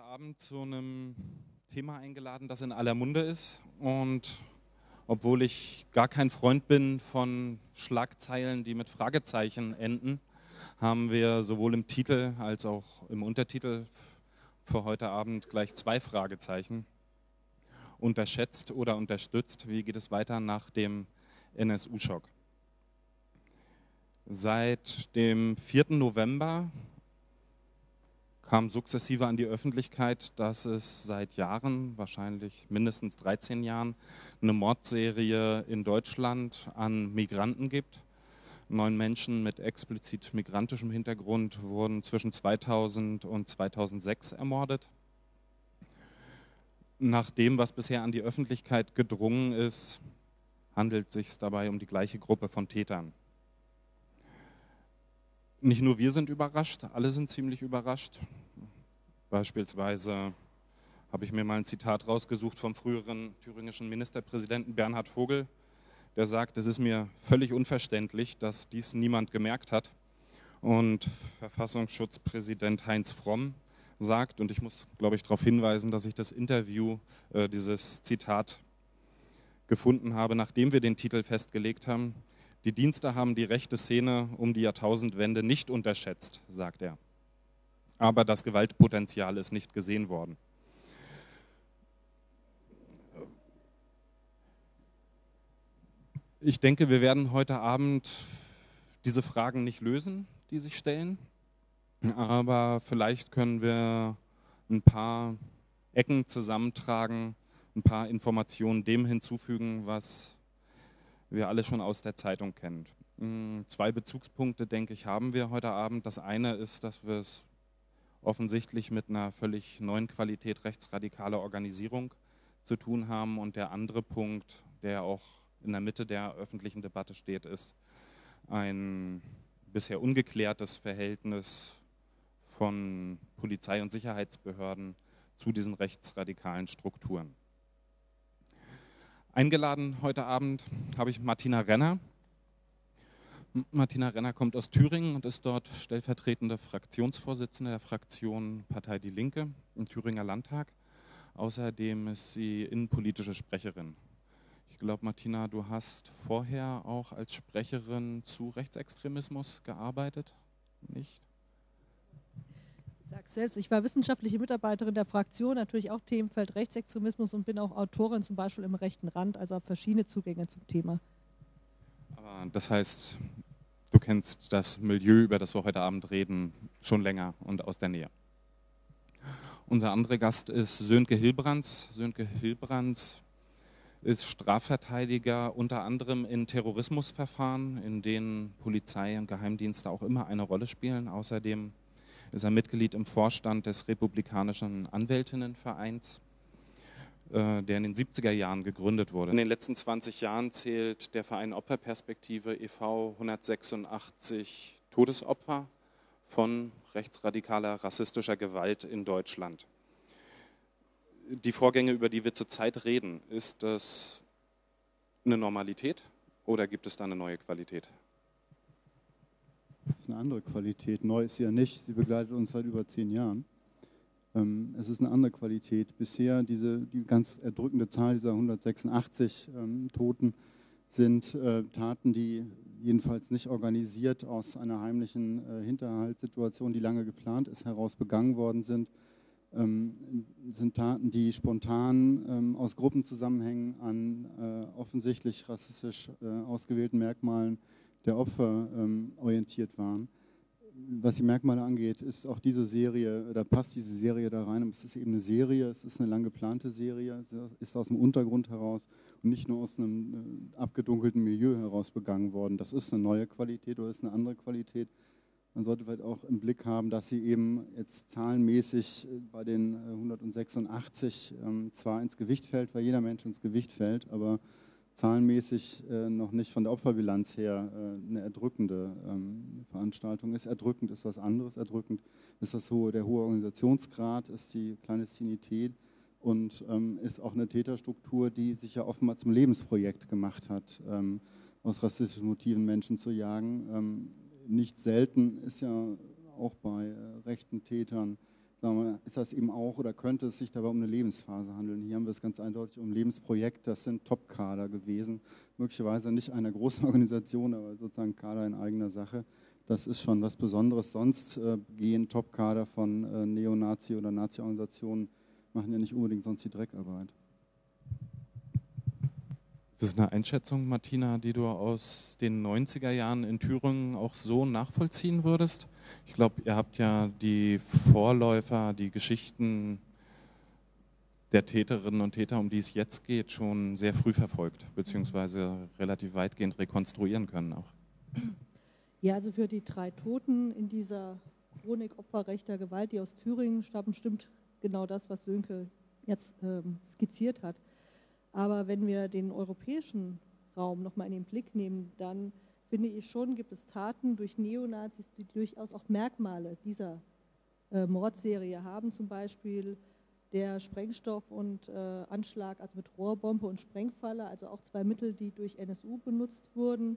heute Abend zu einem Thema eingeladen, das in aller Munde ist. Und obwohl ich gar kein Freund bin von Schlagzeilen, die mit Fragezeichen enden, haben wir sowohl im Titel als auch im Untertitel für heute Abend gleich zwei Fragezeichen. Unterschätzt oder unterstützt? Wie geht es weiter nach dem NSU-Schock? Seit dem 4. November kam sukzessive an die Öffentlichkeit, dass es seit Jahren, wahrscheinlich mindestens 13 Jahren, eine Mordserie in Deutschland an Migranten gibt. 9 Menschen mit explizit migrantischem Hintergrund wurden zwischen 2000 und 2006 ermordet. Nach dem, was bisher an die Öffentlichkeit gedrungen ist, handelt es sich dabei um die gleiche Gruppe von Tätern. Nicht nur wir sind überrascht, alle sind ziemlich überrascht. Beispielsweise habe ich mir mal ein Zitat rausgesucht vom früheren thüringischen Ministerpräsidenten Bernhard Vogel, der sagt, es ist mir völlig unverständlich, dass dies niemand gemerkt hat. Und Verfassungsschutzpräsident Heinz Fromm sagt, und ich muss, glaube ich, darauf hinweisen, dass ich das Interview, dieses Zitat gefunden habe, nachdem wir den Titel festgelegt haben: Die Dienste haben die rechte Szene um die Jahrtausendwende nicht unterschätzt, sagt er. Aber das Gewaltpotenzial ist nicht gesehen worden. Ich denke, wir werden heute Abend diese Fragen nicht lösen, die sich stellen, aber vielleicht können wir ein paar Ecken zusammentragen, ein paar Informationen dem hinzufügen, was wir alle schon aus der Zeitung kennen. 2 Bezugspunkte, denke ich, haben wir heute Abend. Das eine ist, dass wir es offensichtlich mit einer völlig neuen Qualität rechtsradikaler Organisierung zu tun haben. Und der andere Punkt, der auch in der Mitte der öffentlichen Debatte steht, ist ein bisher ungeklärtes Verhältnis von Polizei und Sicherheitsbehörden zu diesen rechtsradikalen Strukturen. Eingeladen heute Abend habe ich Martina Renner. Martina Renner kommt aus Thüringen und ist dort stellvertretende Fraktionsvorsitzende der Fraktion Partei Die Linke im Thüringer Landtag. Außerdem ist sie innenpolitische Sprecherin. Ich glaube, Martina, du hast vorher auch als Sprecherin zu Rechtsextremismus gearbeitet, nicht? Ich sage selbst, ich war wissenschaftliche Mitarbeiterin der Fraktion, natürlich auch Themenfeld Rechtsextremismus und bin auch Autorin zum Beispiel im Rechten Rand, also habe verschiedene Zugänge zum Thema. Aber das heißt, du kennst das Milieu, über das wir heute Abend reden, schon länger und aus der Nähe. Unser anderer Gast ist Sönke Hilbrands. Sönke Hilbrands ist Strafverteidiger unter anderem in Terrorismusverfahren, in denen Polizei und Geheimdienste auch immer eine Rolle spielen. Außerdem ist er Mitglied im Vorstand des Republikanischen Anwältinnenvereins, der in den 70er Jahren gegründet wurde. In den letzten 20 Jahren zählt der Verein Opferperspektive e.V. 186 Todesopfer von rechtsradikaler rassistischer Gewalt in Deutschland. Die Vorgänge, über die wir zurzeit reden, ist das eine Normalität oder gibt es da eine neue Qualität? Das ist eine andere Qualität. Neu ist sie ja nicht. Sie begleitet uns seit über 10 Jahren. Es ist eine andere Qualität. Bisher die ganz erdrückende Zahl dieser 186 Toten sind Taten, die jedenfalls nicht organisiert aus einer heimlichen Hinterhaltssituation, die lange geplant ist, heraus begangen worden sind. Sind Taten, die spontan aus Gruppenzusammenhängen an offensichtlich rassistisch ausgewählten Merkmalen der Opfer orientiert waren. Was die Merkmale angeht, ist auch diese Serie, oder passt diese Serie da rein. Es ist eben eine Serie, es ist eine lang geplante Serie, es ist aus dem Untergrund heraus und nicht nur aus einem abgedunkelten Milieu heraus begangen worden. Das ist eine neue Qualität oder ist eine andere Qualität. Man sollte vielleicht auch im Blick haben, dass sie eben jetzt zahlenmäßig bei den 186 zwar ins Gewicht fällt, weil jeder Mensch ins Gewicht fällt, aber zahlenmäßig noch nicht von der Opferbilanz her eine erdrückende Veranstaltung ist. Erdrückend ist was anderes. Erdrückend ist der hohe Organisationsgrad, ist die Klandestinität und ist auch eine Täterstruktur, die sich ja offenbar zum Lebensprojekt gemacht hat, aus rassistischen Motiven Menschen zu jagen. Nicht selten ist ja auch bei rechten Tätern sagen wir, ist das eben auch oder könnte es sich dabei um eine Lebensphase handeln. Hier haben wir es ganz eindeutig um ein Lebensprojekt, das sind Top-Kader gewesen, möglicherweise nicht einer großen Organisation, aber sozusagen Kader in eigener Sache. Das ist schon was Besonderes. Sonst gehen Top-Kader von Neonazi- oder Nazi-Organisationen, machen ja nicht unbedingt sonst die Dreckarbeit. Ist das eine Einschätzung, Martina, die du aus den 90er Jahren in Thüringen auch so nachvollziehen würdest? Ich glaube, ihr habt ja die Vorläufer, die Geschichten der Täterinnen und Täter, um die es jetzt geht, schon sehr früh verfolgt, beziehungsweise relativ weitgehend rekonstruieren können auch. Ja, also für die 3 Toten in dieser Chronik Opfer rechter Gewalt, die aus Thüringen stammen, stimmt genau das, was Sönke jetzt skizziert hat. Aber wenn wir den europäischen Raum nochmal in den Blick nehmen, dann finde ich schon, gibt es Taten durch Neonazis, die durchaus auch Merkmale dieser Mordserie haben. Zum Beispiel der Sprengstoff und Anschlag, also mit Rohrbombe und Sprengfalle, also auch 2 Mittel, die durch NSU benutzt wurden.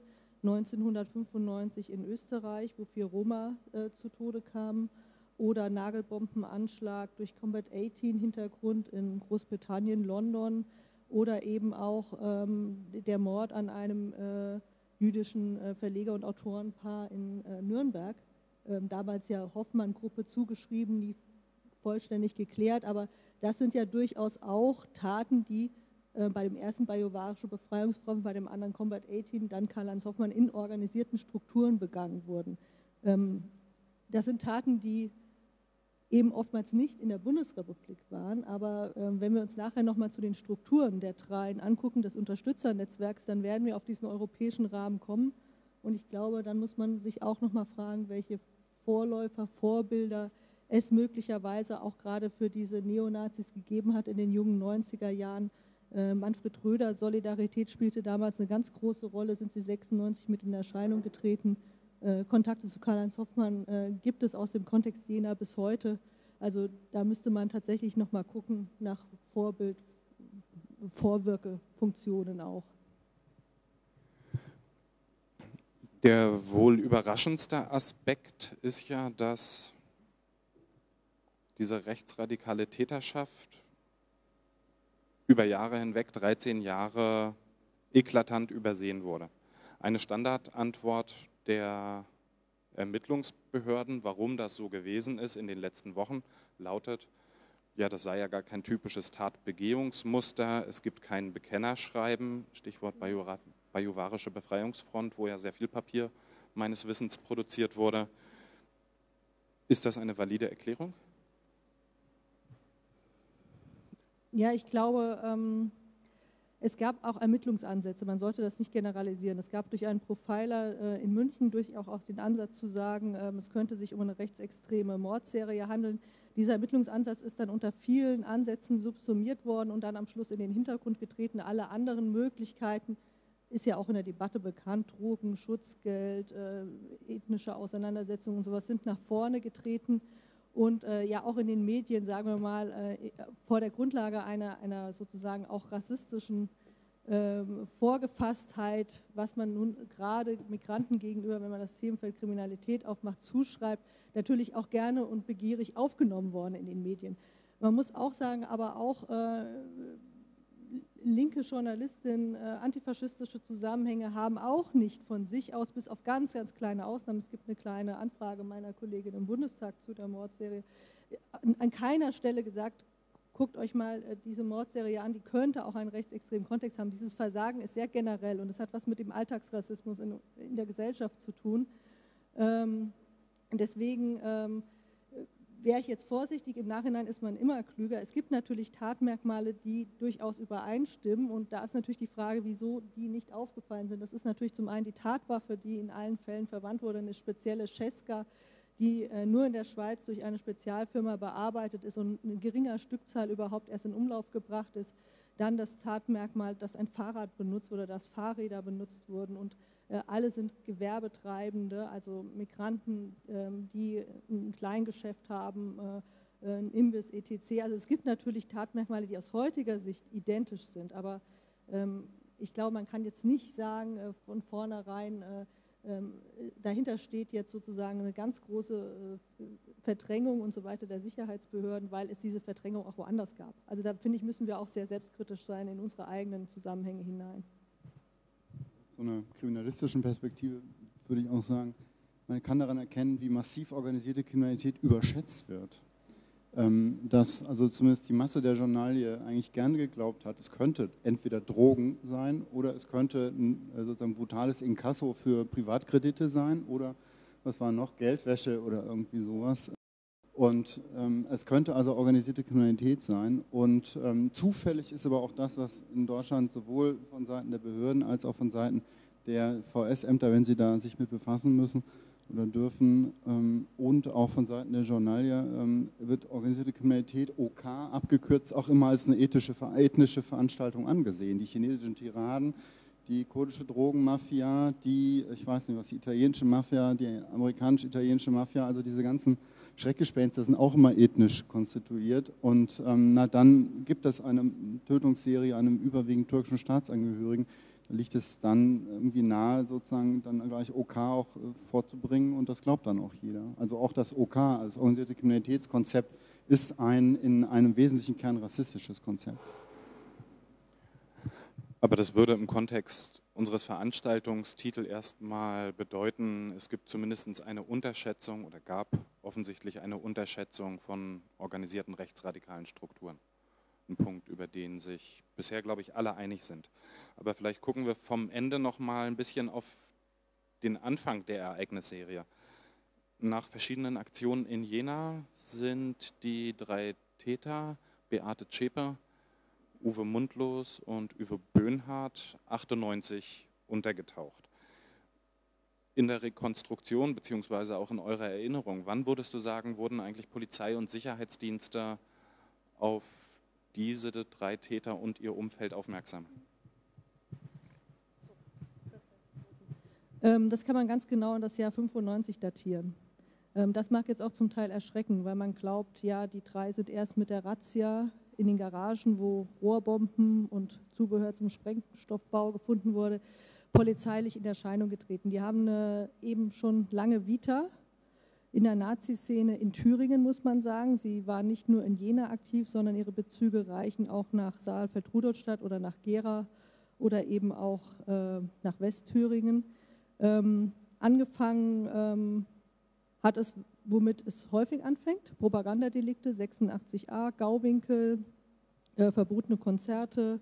1995 in Österreich, wo 4 Roma zu Tode kamen. Oder Nagelbombenanschlag durch Combat 18 Hintergrund in Großbritannien, London. Oder eben auch der Mord an einem jüdischen Verleger- und Autorenpaar in Nürnberg. Damals ja Hoffmann-Gruppe zugeschrieben, nie vollständig geklärt. Aber das sind ja durchaus auch Taten, die bei dem ersten Bajuwarische Befreiungsfront, bei dem anderen Combat 18, dann Karl-Heinz Hoffmann in organisierten Strukturen begangen wurden. Das sind Taten, die eben oftmals nicht in der Bundesrepublik waren, aber wenn wir uns nachher nochmal zu den Strukturen der 3 angucken, des Unterstützernetzwerks, dann werden wir auf diesen europäischen Rahmen kommen und ich glaube, dann muss man sich auch nochmal fragen, welche Vorläufer, Vorbilder es möglicherweise auch gerade für diese Neonazis gegeben hat in den jungen 90er Jahren. Manfred Röder, Solidarität spielte damals eine ganz große Rolle, sind sie 96 mit in Erscheinung getreten. Kontakte zu Karl-Heinz Hoffmann gibt es aus dem Kontext Jena bis heute. Also da müsste man tatsächlich nochmal gucken nach Vorbild, Vorwirkefunktionen auch. Der wohl überraschendste Aspekt ist ja, dass diese rechtsradikale Täterschaft über Jahre hinweg, 13 Jahre, eklatant übersehen wurde. Eine Standardantwort der Ermittlungsbehörden, warum das so gewesen ist in den letzten Wochen, lautet, ja, das sei ja gar kein typisches Tatbegehungsmuster, es gibt kein Bekennerschreiben, Stichwort Bajuwarische Befreiungsfront, wo ja sehr viel Papier meines Wissens produziert wurde. Ist das eine valide Erklärung? Ja, ich glaube, es gab auch Ermittlungsansätze, man sollte das nicht generalisieren. Es gab durch einen Profiler in München durchaus auch den Ansatz zu sagen, es könnte sich um eine rechtsextreme Mordserie handeln. Dieser Ermittlungsansatz ist dann unter vielen Ansätzen subsumiert worden und dann am Schluss in den Hintergrund getreten. Alle anderen Möglichkeiten, ist ja auch in der Debatte bekannt, Drogen, Schutzgeld, ethnische Auseinandersetzungen und sowas sind nach vorne getreten. Und ja auch in den Medien, sagen wir mal, vor der Grundlage einer sozusagen auch rassistischen Vorgefasstheit, was man nun gerade Migranten gegenüber, wenn man das Themenfeld Kriminalität aufmacht, zuschreibt, natürlich auch gerne und begierig aufgenommen worden in den Medien. Man muss auch sagen, aber auch linke Journalistinnen, antifaschistische Zusammenhänge haben auch nicht von sich aus, bis auf ganz, ganz kleine Ausnahmen, es gibt eine kleine Anfrage meiner Kollegin im Bundestag zu der Mordserie, an keiner Stelle gesagt, guckt euch mal diese Mordserie an, die könnte auch einen rechtsextremen Kontext haben. Dieses Versagen ist sehr generell und es hat was mit dem Alltagsrassismus in der Gesellschaft zu tun. Deswegen wäre ich jetzt vorsichtig, im Nachhinein ist man immer klüger. Es gibt natürlich Tatmerkmale, die durchaus übereinstimmen und da ist natürlich die Frage, wieso die nicht aufgefallen sind. Das ist natürlich zum einen die Tatwaffe, die in allen Fällen verwandt wurde, eine spezielle Cesca, die nur in der Schweiz durch eine Spezialfirma bearbeitet ist und eine geringe Stückzahl überhaupt erst in Umlauf gebracht ist. Dann das Tatmerkmal, dass ein Fahrrad benutzt oder dass Fahrräder benutzt wurden und alle sind Gewerbetreibende, also Migranten, die ein Kleingeschäft haben, ein Imbiss, etc. Also es gibt natürlich Tatmerkmale, die aus heutiger Sicht identisch sind, aber ich glaube, man kann jetzt nicht sagen von vornherein, Dahinter steht jetzt sozusagen eine ganz große Verdrängung und so weiter der Sicherheitsbehörden, weil es diese Verdrängung auch woanders gab. Also da finde ich, müssen wir auch sehr selbstkritisch sein in unsere eigenen Zusammenhänge hinein. So einer kriminalistischen Perspektive würde ich auch sagen, man kann daran erkennen, wie massiv organisierte Kriminalität überschätzt wird. Dass also zumindest die Masse der Journalie eigentlich gerne geglaubt hat, es könnte entweder Drogen sein oder es könnte sozusagen brutales Inkasso für Privatkredite sein oder was war noch, Geldwäsche oder irgendwie sowas. Und es könnte also organisierte Kriminalität sein. Und zufällig ist aber auch das, was in Deutschland sowohl von Seiten der Behörden als auch von Seiten der VS-Ämter, wenn sie da sich mit befassen müssen, oder dürfen und auch von Seiten der Journalie wird organisierte Kriminalität, OK, abgekürzt, auch immer als eine ethnische Veranstaltung angesehen. Die chinesischen Tiraden, die kurdische Drogenmafia, die, ich weiß nicht was, die italienische Mafia, die amerikanisch-italienische Mafia, also diese ganzen Schreckgespenster sind auch immer ethnisch konstituiert. Und dann gibt es eine Tötungsserie einem überwiegend türkischen Staatsangehörigen. Da liegt es dann irgendwie nahe, sozusagen dann gleich OK auch vorzubringen und das glaubt dann auch jeder. Also auch das OK als organisierte Kriminalitätskonzept ist in einem wesentlichen Kern rassistisches Konzept. Aber das würde im Kontext unseres Veranstaltungstitels erstmal bedeuten, es gibt zumindest eine Unterschätzung oder gab offensichtlich eine Unterschätzung von organisierten rechtsradikalen Strukturen. Ein Punkt, über den sich bisher, glaube ich, alle einig sind. Aber vielleicht gucken wir vom Ende noch mal ein bisschen auf den Anfang der Ereignisserie. Nach verschiedenen Aktionen in Jena sind die 3 Täter, Beate Zschäpe, Uwe Mundlos und Uwe Böhnhardt, 98 untergetaucht. In der Rekonstruktion, beziehungsweise auch in eurer Erinnerung, wann würdest du sagen, wurden eigentlich Polizei und Sicherheitsdienste auf diese 3 Täter und ihr Umfeld aufmerksam? Das kann man ganz genau in das Jahr 95 datieren. Das mag jetzt auch zum Teil erschrecken, weil man glaubt, ja, die 3 sind erst mit der Razzia in den Garagen, wo Rohrbomben und Zubehör zum Sprengstoffbau gefunden wurde, polizeilich in Erscheinung getreten. Die haben eben schon lange Vita in der Nazi-Szene in Thüringen, muss man sagen. Sie war nicht nur in Jena aktiv, sondern ihre Bezüge reichen auch nach Saalfeld-Rudolstadt oder nach Gera oder eben auch nach Westthüringen. Angefangen hat es, womit es häufig anfängt, Propagandadelikte, 86a, Gauwinkel, verbotene Konzerte,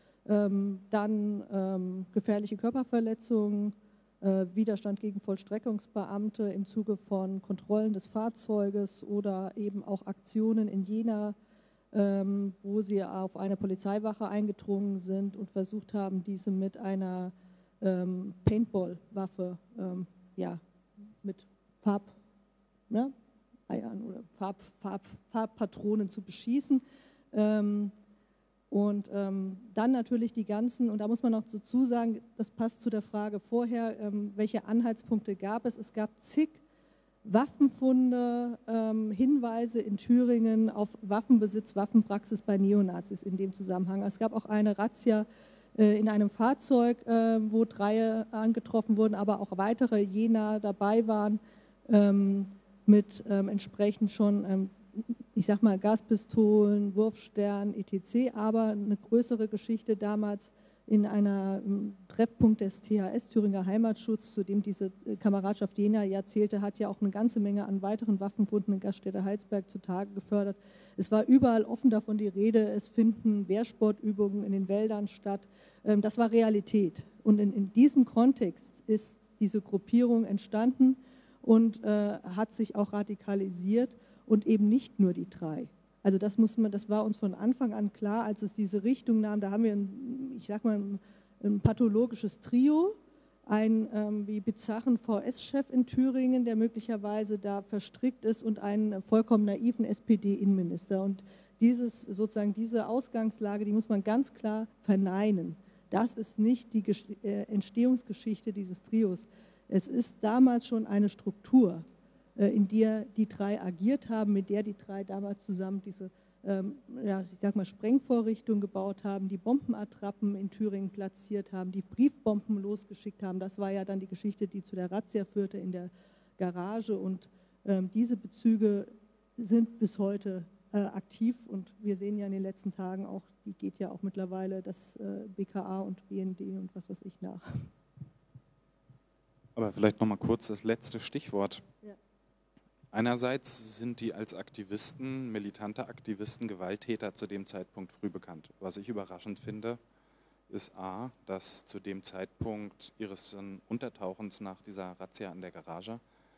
dann gefährliche Körperverletzungen, Widerstand gegen Vollstreckungsbeamte im Zuge von Kontrollen des Fahrzeuges oder eben auch Aktionen in Jena, wo sie auf eine Polizeiwache eingedrungen sind und versucht haben, diese mit einer Paintball-Waffe, mit Eiern oder Farbpatronen zu beschießen. Und dann natürlich die ganzen, und da muss man auch dazu sagen, das passt zu der Frage vorher, welche Anhaltspunkte gab es? Es gab zig Waffenfunde, Hinweise in Thüringen auf Waffenbesitz, Waffenpraxis bei Neonazis in dem Zusammenhang. Es gab auch eine Razzia in einem Fahrzeug, wo 3 angetroffen wurden, aber auch weitere Jena dabei waren, mit entsprechend schon, ich sag mal, Gaspistolen, Wurfstern, etc., aber eine größere Geschichte damals in einem Treffpunkt des THS, Thüringer Heimatschutz, zu dem diese Kameradschaft Jena ja zählte, hat ja auch eine ganze Menge an weiteren Waffenfunden in Gaststätte Heilsberg zutage gefördert. Es war überall offen davon die Rede, es finden Wehrsportübungen in den Wäldern statt. Das war Realität. Und in diesem Kontext ist diese Gruppierung entstanden und hat sich auch radikalisiert und eben nicht nur die 3. Also das war uns von Anfang an klar, als es diese Richtung nahm. Da haben wir ein pathologisches Trio, einen wie bizarren VS-Chef in Thüringen, der möglicherweise da verstrickt ist, und einen vollkommen naiven SPD-Innenminister. Und diese Ausgangslage, die muss man ganz klar verneinen. Das ist nicht die Entstehungsgeschichte dieses Trios. Es ist damals schon eine Struktur, in der die 3 agiert haben, mit der die 3 damals zusammen diese ich sag mal, Sprengvorrichtungen gebaut haben, die Bombenattrappen in Thüringen platziert haben, die Briefbomben losgeschickt haben. Das war ja dann die Geschichte, die zu der Razzia führte in der Garage. Und diese Bezüge sind bis heute aktiv. Und wir sehen ja in den letzten Tagen auch, die geht ja auch mittlerweile das BKA und BND und was weiß ich nach. Aber vielleicht noch mal kurz das letzte Stichwort. Ja. Einerseits sind die als Aktivisten, militante Aktivisten, Gewalttäter zu dem Zeitpunkt früh bekannt. Was ich überraschend finde, ist A, dass zu dem Zeitpunkt ihres Untertauchens nach dieser Razzia in der Garage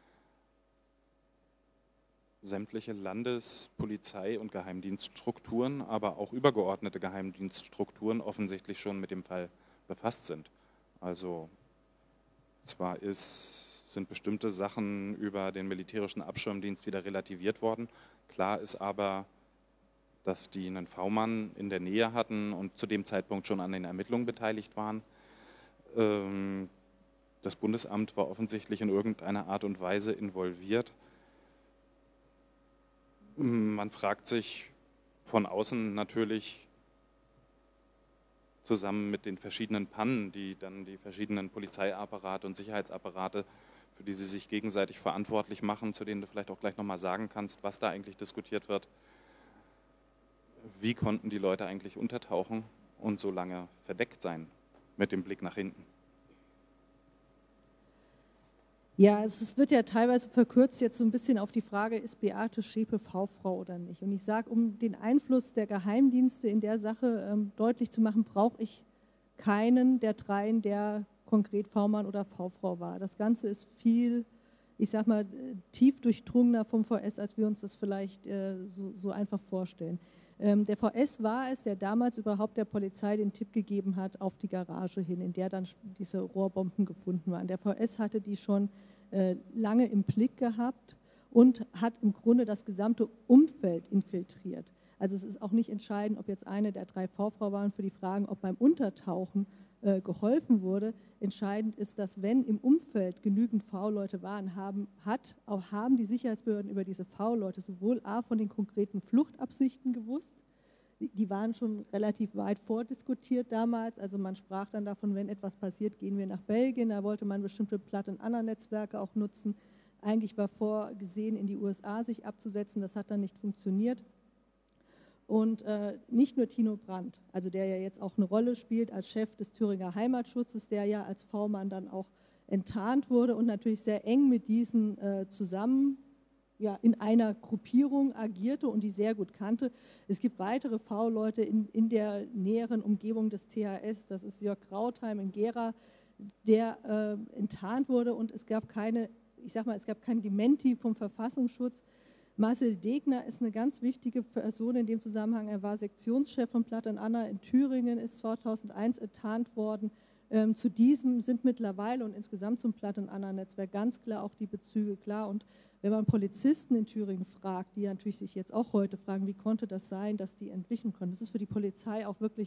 sämtliche Landespolizei- und Geheimdienststrukturen, aber auch übergeordnete Geheimdienststrukturen offensichtlich schon mit dem Fall befasst sind. Also zwar sind bestimmte Sachen über den militärischen Abschirmdienst wieder relativiert worden. Klar ist aber, dass die einen V-Mann in der Nähe hatten und zu dem Zeitpunkt schon an den Ermittlungen beteiligt waren. Das Bundesamt war offensichtlich in irgendeiner Art und Weise involviert. Man fragt sich von außen natürlich, zusammen mit den verschiedenen Pannen, die dann die verschiedenen Polizeiapparate und Sicherheitsapparate, für die sie sich gegenseitig verantwortlich machen, zu denen du vielleicht auch gleich nochmal sagen kannst, was da eigentlich diskutiert wird. Wie konnten die Leute eigentlich untertauchen und so lange verdeckt sein mit dem Blick nach hinten? Ja, es wird ja teilweise verkürzt jetzt so ein bisschen auf die Frage, ist Beate Zschäpe V-Frau oder nicht? Und ich sage, um den Einfluss der Geheimdienste in der Sache deutlich zu machen, brauche ich keinen der dreien, der konkret V-Mann oder V-Frau war. Das Ganze ist viel, ich sag mal, tief durchdrungener vom VS, als wir uns das vielleicht so einfach vorstellen. Der VS war es, der damals überhaupt der Polizei den Tipp gegeben hat auf die Garage hin, in der dann diese Rohrbomben gefunden waren. Der VS hatte die schon lange im Blick gehabt und hat im Grunde das gesamte Umfeld infiltriert. Also es ist auch nicht entscheidend, ob jetzt eine der drei V-Frau waren für die Fragen, ob beim Untertauchen geholfen wurde. Entscheidend ist, dass wenn im Umfeld genügend V-Leute waren, haben die Sicherheitsbehörden über diese V-Leute sowohl A von den konkreten Fluchtabsichten gewusst, die waren schon relativ weit vordiskutiert damals, also man sprach dann davon, wenn etwas passiert, gehen wir nach Belgien, da wollte man bestimmte Plug-and-Anna-Netzwerke auch nutzen. Eigentlich war vorgesehen, in die USA sich abzusetzen, das hat dann nicht funktioniert. Und nicht nur Tino Brandt, also der ja jetzt auch eine Rolle spielt als Chef des Thüringer Heimatschutzes, der ja als V-Mann dann auch enttarnt wurde und natürlich sehr eng mit diesen zusammen in einer Gruppierung agierte und die sehr gut kannte. Es gibt weitere V-Leute in der näheren Umgebung des THS, das ist Jörg Krautheim in Gera, der enttarnt wurde und es gab kein Dementi vom Verfassungsschutz. Marcel Degner ist eine ganz wichtige Person in dem Zusammenhang. Er war Sektionschef von Plug-and-Anna in Thüringen, ist 2001 enttarnt worden. Zu diesem sind mittlerweile und insgesamt zum Plug-and-Anna-Netzwerk ganz klar auch die Bezüge klar. Und wenn man Polizisten in Thüringen fragt, die natürlich sich jetzt auch heute fragen, wie konnte das sein, dass die entwischen konnten, das ist für die Polizei auch wirklich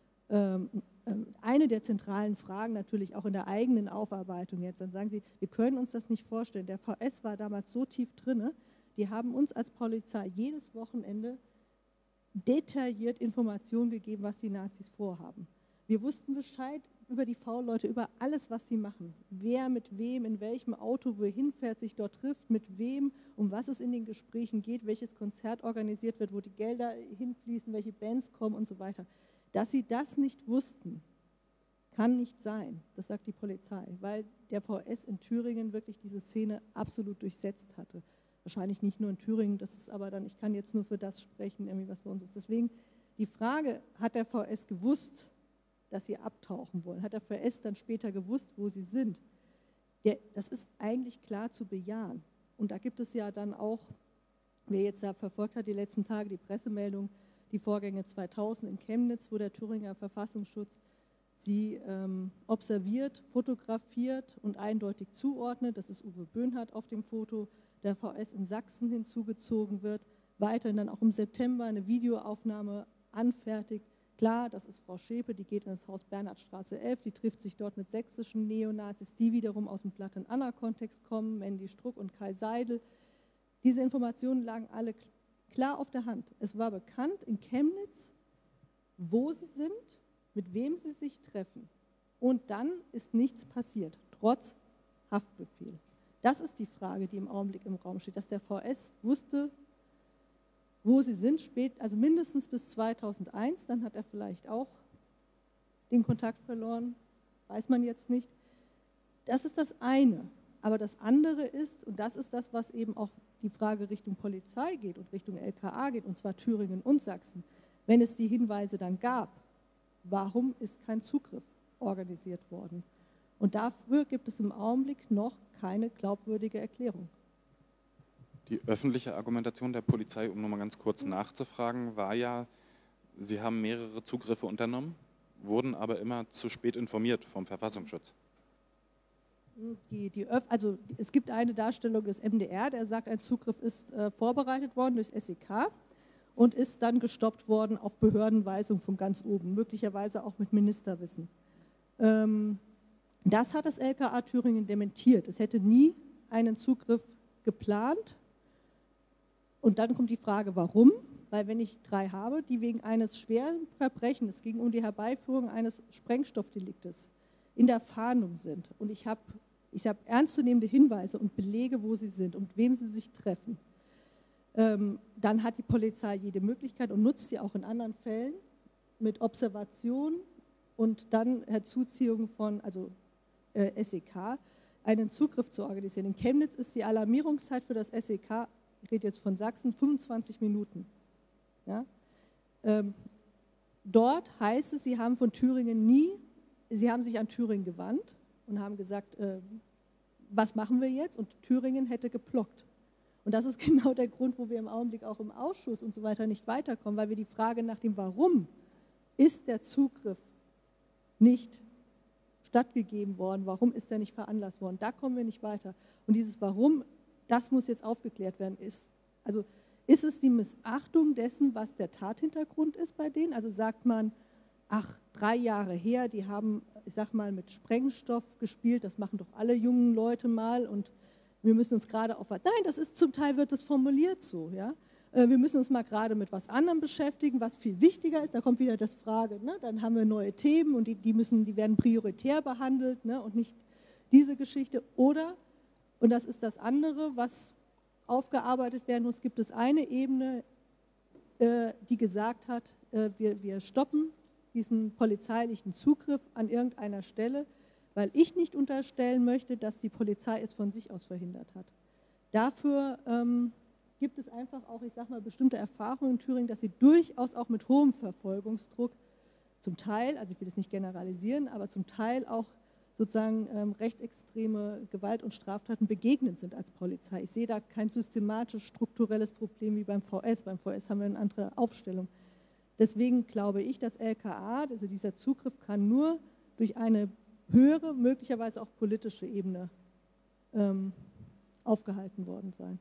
eine der zentralen Fragen, natürlich auch in der eigenen Aufarbeitung jetzt. Dann sagen sie, wir können uns das nicht vorstellen. Der VS war damals so tief drinne, die haben uns als Polizei jedes Wochenende detailliert Informationen gegeben, was die Nazis vorhaben. Wir wussten Bescheid über die V-Leute, über alles, was sie machen. Wer mit wem, in welchem Auto, wohin fährt, sich dort trifft, mit wem, um was es in den Gesprächen geht, welches Konzert organisiert wird, wo die Gelder hinfließen, welche Bands kommen und so weiter. Dass sie das nicht wussten, kann nicht sein, das sagt die Polizei, weil der VS in Thüringen wirklich diese Szene absolut durchsetzt hatte. Wahrscheinlich nicht nur in Thüringen, das ist aber dann, ich kann jetzt nur für das sprechen, irgendwie was bei uns ist. Deswegen die Frage, hat der VS gewusst, dass sie abtauchen wollen? Hat der VS dann später gewusst, wo sie sind? Das ist eigentlich klar zu bejahen. Und da gibt es ja dann auch, wer jetzt da verfolgt hat, die letzten Tage die Pressemeldung, die Vorgänge 2000 in Chemnitz, wo der Thüringer Verfassungsschutz sie observiert, fotografiert und eindeutig zuordnet. Das ist Uwe Böhnhardt auf dem Foto. Der VS in Sachsen hinzugezogen wird, weiterhin dann auch im September eine Videoaufnahme anfertigt. Klar, das ist Frau Zschäpe, die geht in das Haus Bernhardstraße 11, die trifft sich dort mit sächsischen Neonazis, die wiederum aus dem Plug-and-Anna-Kontext kommen, Mandy Struck und Kai Seidel. Diese Informationen lagen alle klar auf der Hand. Es war bekannt in Chemnitz, wo sie sind, mit wem sie sich treffen. Und dann ist nichts passiert, trotz Haftbefehl. Das ist die Frage, die im Augenblick im Raum steht, dass der VS wusste, wo sie sind, also mindestens bis 2001, dann hat er vielleicht auch den Kontakt verloren, weiß man jetzt nicht. Das ist das eine. Aber das andere ist, und das ist das, was eben auch die Frage Richtung Polizei geht und Richtung LKA geht, und zwar Thüringen und Sachsen, wenn es die Hinweise dann gab, warum ist kein Zugriff organisiert worden? Und dafür gibt es im Augenblick noch keine glaubwürdige Erklärung. Die öffentliche Argumentation der Polizei, um nochmal ganz kurz nachzufragen, war ja, sie haben mehrere Zugriffe unternommen, wurden aber immer zu spät informiert vom Verfassungsschutz. Also es gibt eine Darstellung des MDR, der sagt, ein Zugriff ist vorbereitet worden durch SEK und ist dann gestoppt worden auf Behördenweisung von ganz oben, möglicherweise auch mit Ministerwissen. Das hat das LKA Thüringen dementiert. Es hätte nie einen Zugriff geplant. Und dann kommt die Frage, warum? Weil wenn ich 3 habe, die wegen eines schweren Verbrechens, es ging um die Herbeiführung eines Sprengstoffdeliktes, in der Fahndung sind und ich habe ernstzunehmende Hinweise und Belege, wo sie sind und mit wem sie sich treffen, dann hat die Polizei jede Möglichkeit und nutzt sie auch in anderen Fällen mit Observation und dann Herzuziehung von SEK, einen Zugriff zu organisieren. In Chemnitz ist die Alarmierungszeit für das SEK, ich rede jetzt von Sachsen, 25 Minuten. Ja? Dort heißt es, sie haben sich an Thüringen gewandt und haben gesagt, was machen wir jetzt? Und Thüringen hätte geblockt. Und das ist genau der Grund, wo wir im Augenblick auch im Ausschuss und so weiter nicht weiterkommen, weil wir die Frage nach dem Warum ist der Zugriff nicht stattgegeben worden, warum ist er nicht veranlasst worden, da kommen wir nicht weiter. Und dieses Warum, das muss jetzt aufgeklärt werden. Ist es die Missachtung dessen, was der Tathintergrund ist bei denen? Also sagt man, ach, 3 Jahre her, die haben, ich sag mal, mit Sprengstoff gespielt, das machen doch alle jungen Leute mal und wir müssen uns gerade auf was, nein, das ist zum Teil, wird das formuliert so, ja. Wir müssen uns mal gerade mit was anderem beschäftigen, was viel wichtiger ist, da kommt wieder das Frage, ne? Dann haben wir neue Themen und die werden prioritär behandelt, ne? Und nicht diese Geschichte. Oder, und das ist das andere, was aufgearbeitet werden muss, gibt es eine Ebene, die gesagt hat, wir stoppen diesen polizeilichen Zugriff an irgendeiner Stelle, weil ich nicht unterstellen möchte, dass die Polizei es von sich aus verhindert hat. Dafür gibt es einfach auch, ich sage mal, bestimmte Erfahrungen in Thüringen, dass sie durchaus auch mit hohem Verfolgungsdruck zum Teil, also ich will das nicht generalisieren, aber zum Teil auch sozusagen rechtsextreme Gewalt und Straftaten begegnet sind als Polizei. Ich sehe da kein systematisch strukturelles Problem wie beim VS. Beim VS haben wir eine andere Aufstellung. Deswegen glaube ich, dass LKA, also dieser Zugriff kann nur durch eine höhere, möglicherweise auch politische Ebene aufgehalten worden sein.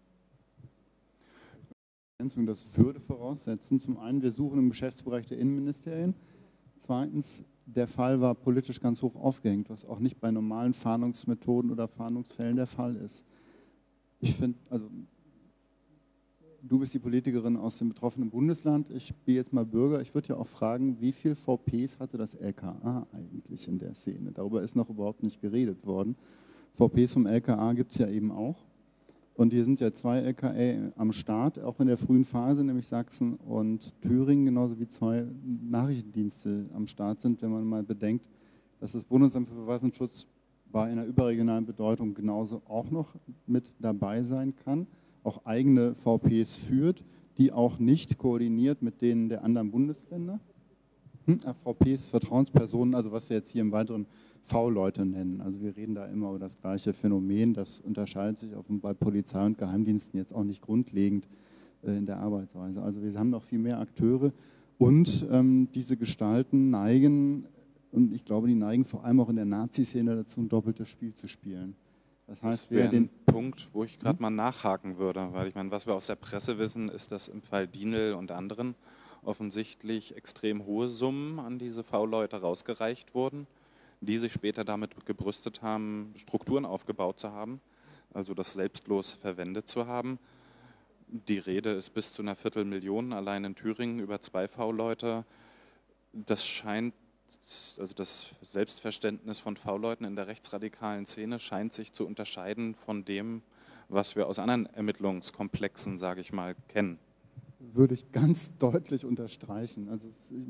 Das würde voraussetzen, zum einen, wir suchen im Geschäftsbereich der Innenministerien, zweitens, der Fall war politisch ganz hoch aufgehängt, was auch nicht bei normalen Fahndungsmethoden oder Fahndungsfällen der Fall ist. Ich finde, also du bist die Politikerin aus dem betroffenen Bundesland, ich bin jetzt mal Bürger, ich würde ja auch fragen, wie viele VPs hatte das LKA eigentlich in der Szene? Darüber ist noch überhaupt nicht geredet worden. VPs vom LKA gibt es ja eben auch. Und hier sind ja 2 LKA am Start, auch in der frühen Phase, nämlich Sachsen und Thüringen, genauso wie 2 Nachrichtendienste am Start sind, wenn man mal bedenkt, dass das Bundesamt für Verfassungsschutz bei einer überregionalen Bedeutung genauso auch noch mit dabei sein kann, auch eigene VPs führt, die auch nicht koordiniert mit denen der anderen Bundesländer. VPs, Vertrauenspersonen, also was wir jetzt hier im Weiteren V-Leute nennen. Also wir reden da immer über das gleiche Phänomen, das unterscheidet sich auch bei Polizei und Geheimdiensten jetzt auch nicht grundlegend in der Arbeitsweise. Also wir haben noch viel mehr Akteure und diese Gestalten neigen, und ich glaube, die neigen vor allem auch in der Nazi-Szene dazu, ein doppeltes Spiel zu spielen. Das heißt, wer den Punkt, wo ich gerade mal nachhaken würde, weil ich meine, was wir aus der Presse wissen, ist, dass im Fall Dienel und anderen offensichtlich extrem hohe Summen an diese V-Leute rausgereicht wurden, die sich später damit gebrüstet haben, Strukturen aufgebaut zu haben, also das selbstlos verwendet zu haben. Die Rede ist bis zu einer Viertelmillion allein in Thüringen über 2 V-Leute. Das scheint, also das Selbstverständnis von V-Leuten in der rechtsradikalen Szene scheint sich zu unterscheiden von dem, was wir aus anderen Ermittlungskomplexen, sage ich mal, kennen. Würde ich ganz deutlich unterstreichen. Also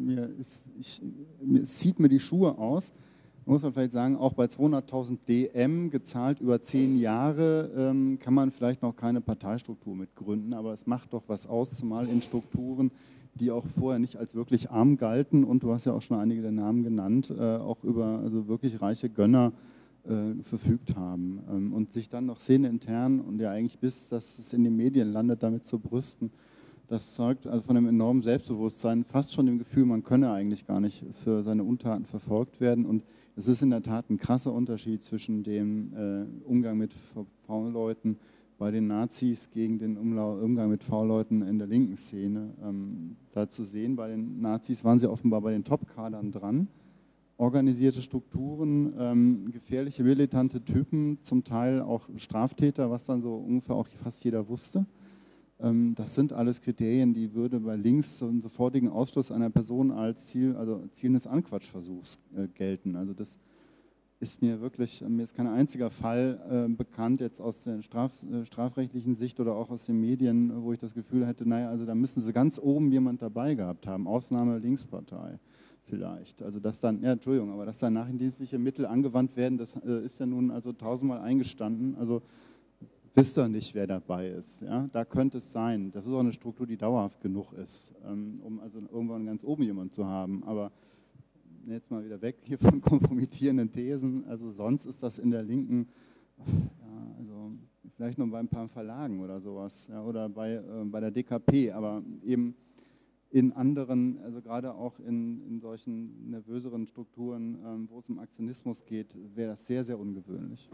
es zieht mir die Schuhe aus. Muss man vielleicht sagen, auch bei 200.000 DM gezahlt über 10 Jahre kann man vielleicht noch keine Parteistruktur mitgründen, aber es macht doch was aus, zumal in Strukturen, die auch vorher nicht als wirklich arm galten, und du hast ja auch schon einige der Namen genannt, auch über also wirklich reiche Gönner verfügt haben und sich dann noch szeneintern und ja eigentlich bis, dass es in den Medien landet, damit zu brüsten. Das zeugt also von einem enormen Selbstbewusstsein, fast schon dem Gefühl, man könne eigentlich gar nicht für seine Untaten verfolgt werden. Und es ist in der Tat ein krasser Unterschied zwischen dem Umgang mit V-Leuten bei den Nazis gegen den Umgang mit V-Leuten in der linken Szene. Da zu sehen, bei den Nazis waren sie offenbar bei den Top-Kadern dran. Organisierte Strukturen, gefährliche, militante Typen, zum Teil auch Straftäter, was dann so ungefähr auch fast jeder wusste. Das sind alles Kriterien, die würde bei links zum sofortigen Ausschluss einer Person als Ziel des Anquatschversuchs gelten. Also das ist mir ist kein einziger Fall bekannt jetzt aus der strafrechtlichen Sicht oder auch aus den Medien, wo ich das Gefühl hätte, naja, also da müssen sie ganz oben jemand dabei gehabt haben, Ausnahme Linkspartei vielleicht. Also dass dann, ja Entschuldigung, aber dass dann nachdienstliche Mittel angewandt werden, das ist ja nun also 1000-mal eingestanden. Also wisst ihr nicht, wer dabei ist. Ja? Da könnte es sein. Das ist auch eine Struktur, die dauerhaft genug ist, um also irgendwann ganz oben jemanden zu haben. Aber jetzt mal wieder weg hier von kompromittierenden Thesen. Also sonst ist das in der Linken, ja, also vielleicht noch bei ein paar Verlagen oder sowas, ja, oder bei der DKP, aber eben in anderen, also gerade auch in solchen nervöseren Strukturen, wo es um Aktionismus geht, wäre das sehr, sehr ungewöhnlich.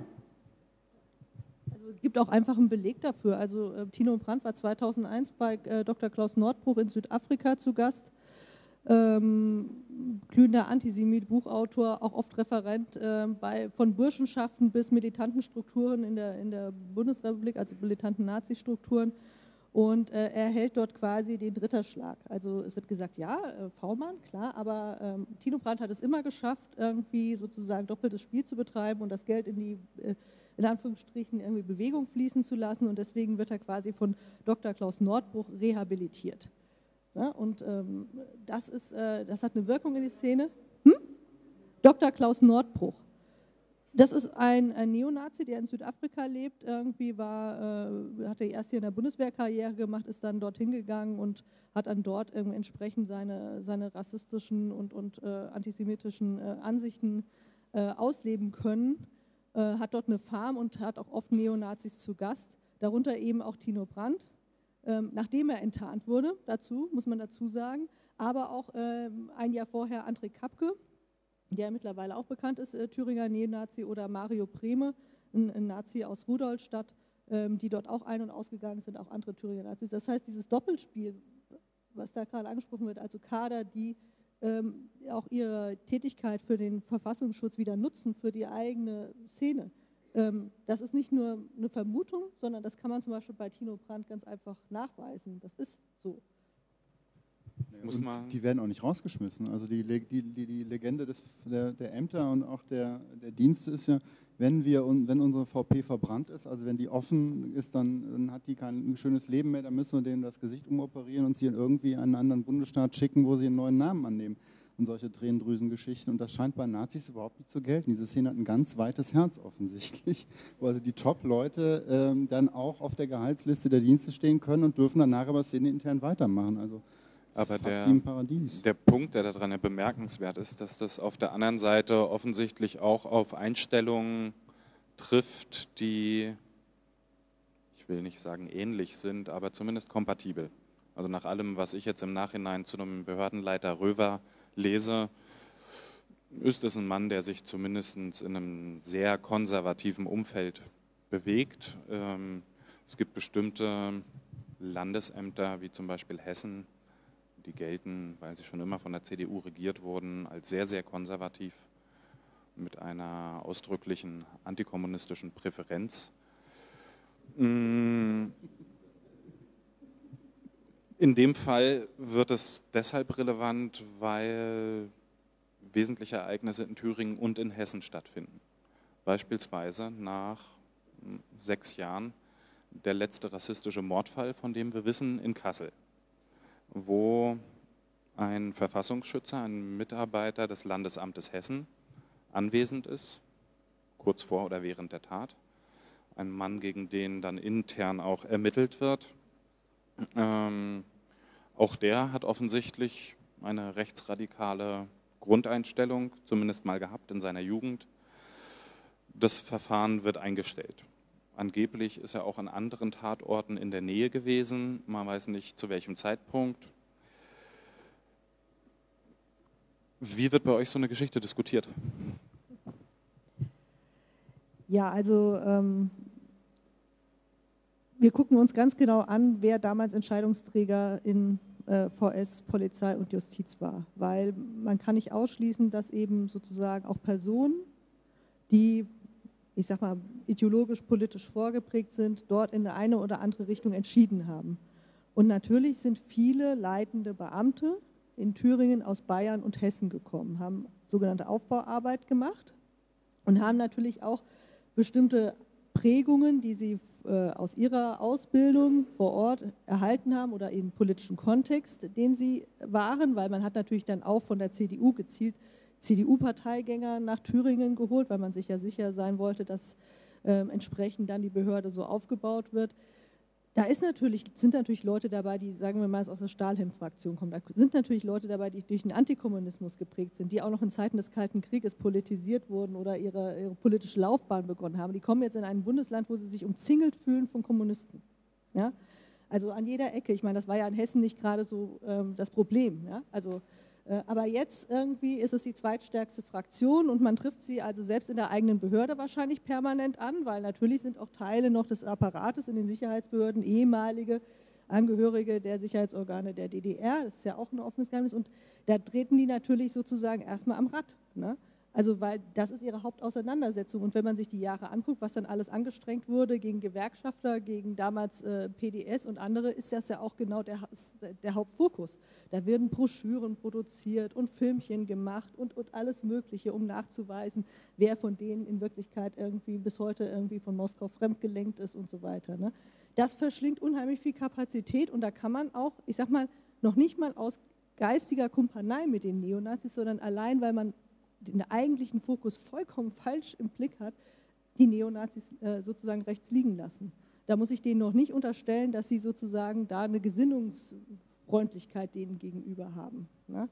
Also es gibt auch einfach einen Beleg dafür. Also Tino Brandt war 2001 bei Dr. Klaus Nordbruch in Südafrika zu Gast. Glühender Antisemit, Buchautor, auch oft Referent von Burschenschaften bis militanten Strukturen in der Bundesrepublik, also militanten Nazi-Strukturen. Und er hält dort quasi den Ritterschlag. Also es wird gesagt, ja, V-Mann, klar, aber Tino Brandt hat es immer geschafft, irgendwie sozusagen doppeltes Spiel zu betreiben und das Geld in die in Anführungsstrichen irgendwie Bewegung fließen zu lassen, und deswegen wird er quasi von Dr. Klaus Nordbruch rehabilitiert. Ja, und das hat eine Wirkung in die Szene. Dr. Klaus Nordbruch. Das ist ein Neonazi, der in Südafrika lebt. Irgendwie hat er erst hier in der Bundeswehrkarriere gemacht, ist dann dorthin gegangen und hat dann dort entsprechend seine rassistischen und antisemitischen Ansichten ausleben können. Hat dort eine Farm und hat auch oft Neonazis zu Gast, darunter eben auch Tino Brandt, nachdem er enttarnt wurde, muss man dazu sagen, aber auch ein Jahr vorher André Kapke, der mittlerweile auch bekannt ist, Thüringer Neonazi, oder Mario Brehme, ein Nazi aus Rudolstadt, die dort auch ein- und ausgegangen sind, auch andere Thüringer Nazis. Das heißt, dieses Doppelspiel, was da gerade angesprochen wird, also Kader, die auch ihre Tätigkeit für den Verfassungsschutz wieder nutzen, für die eigene Szene. Das ist nicht nur eine Vermutung, sondern das kann man zum Beispiel bei Tino Brandt ganz einfach nachweisen. Das ist so. Und die werden auch nicht rausgeschmissen. Also die Legende der Ämter und auch der Dienste ist ja, wenn unsere VP verbrannt ist, also wenn die offen ist, dann hat die kein schönes Leben mehr, dann müssen wir denen das Gesicht umoperieren und sie in irgendwie einen anderen Bundesstaat schicken, wo sie einen neuen Namen annehmen. Und solche Tränendrüsengeschichten. Und das scheint bei Nazis überhaupt nicht zu gelten. Diese Szene hat ein ganz weites Herz offensichtlich, wo also die Top-Leute dann auch auf der Gehaltsliste der Dienste stehen können und dürfen danach aber szeneintern weitermachen. Also aber der Punkt, der daran ja bemerkenswert ist, dass das auf der anderen Seite offensichtlich auch auf Einstellungen trifft, die, ich will nicht sagen ähnlich sind, aber zumindest kompatibel. Also nach allem, was ich jetzt im Nachhinein zu einem Behördenleiter Röver lese, ist es ein Mann, der sich zumindest in einem sehr konservativen Umfeld bewegt. Es gibt bestimmte Landesämter, wie zum Beispiel Hessen, die gelten, weil sie schon immer von der CDU regiert wurden, als sehr, sehr konservativ, mit einer ausdrücklichen antikommunistischen Präferenz. In dem Fall wird es deshalb relevant, weil wesentliche Ereignisse in Thüringen und in Hessen stattfinden. Beispielsweise nach 6 Jahren der letzte rassistische Mordfall, von dem wir wissen, in Kassel, wo ein Verfassungsschützer, ein Mitarbeiter des Landesamtes Hessen anwesend ist, kurz vor oder während der Tat. Ein Mann, gegen den dann intern auch ermittelt wird. Auch der hat offensichtlich eine rechtsradikale Grundeinstellung, zumindest mal gehabt in seiner Jugend. Das Verfahren wird eingestellt. Angeblich ist er auch an anderen Tatorten in der Nähe gewesen, man weiß nicht zu welchem Zeitpunkt. Wie wird bei euch so eine Geschichte diskutiert? Ja, also wir gucken uns ganz genau an, wer damals Entscheidungsträger in VS, Polizei und Justiz war, weil man kann nicht ausschließen, dass eben sozusagen auch Personen, die, ich sag mal, ideologisch, politisch vorgeprägt sind, dort in eine oder andere Richtung entschieden haben. Und natürlich sind viele leitende Beamte in Thüringen aus Bayern und Hessen gekommen, haben sogenannte Aufbauarbeit gemacht und haben natürlich auch bestimmte Prägungen, die sie aus ihrer Ausbildung vor Ort erhalten haben oder im politischen Kontext, den sie waren, weil man hat natürlich dann auch von der CDU gezielt CDU-Parteigänger nach Thüringen geholt, weil man sich ja sicher sein wollte, dass entsprechend dann die Behörde so aufgebaut wird. Da sind natürlich Leute dabei, die, sagen wir mal, aus der Stahlhelm-Fraktion kommen. Da sind natürlich Leute dabei, die durch den Antikommunismus geprägt sind, die auch noch in Zeiten des Kalten Krieges politisiert wurden oder ihre politische Laufbahn begonnen haben. Die kommen jetzt in ein Bundesland, wo sie sich umzingelt fühlen von Kommunisten. Ja? Also an jeder Ecke. Ich meine, das war ja in Hessen nicht gerade so das Problem. Ja? Also, aber jetzt irgendwie ist es die zweitstärkste Fraktion und man trifft sie also selbst in der eigenen Behörde wahrscheinlich permanent an, weil natürlich sind auch Teile noch des Apparates in den Sicherheitsbehörden ehemalige Angehörige der Sicherheitsorgane der DDR. Das ist ja auch ein offenes Geheimnis und da treten die natürlich sozusagen erstmal am Rad. Ne? Also weil das ist ihre Hauptauseinandersetzung und wenn man sich die Jahre anguckt, was dann alles angestrengt wurde gegen Gewerkschafter, gegen damals PDS und andere, ist das ja auch genau der Hauptfokus. Da werden Broschüren produziert und Filmchen gemacht und alles Mögliche, um nachzuweisen, wer von denen in Wirklichkeit irgendwie bis heute irgendwie von Moskau fremdgelenkt ist und so weiter. Ne? Das verschlingt unheimlich viel Kapazität und da kann man auch, ich sag mal, noch nicht mal aus geistiger Kumpanei mit den Neonazis, sondern allein, weil man den eigentlichen Fokus vollkommen falsch im Blick hat, die Neonazis sozusagen rechts liegen lassen. Da muss ich denen noch nicht unterstellen, dass sie sozusagen da eine Gesinnungsfreundlichkeit denen gegenüber haben. Ne?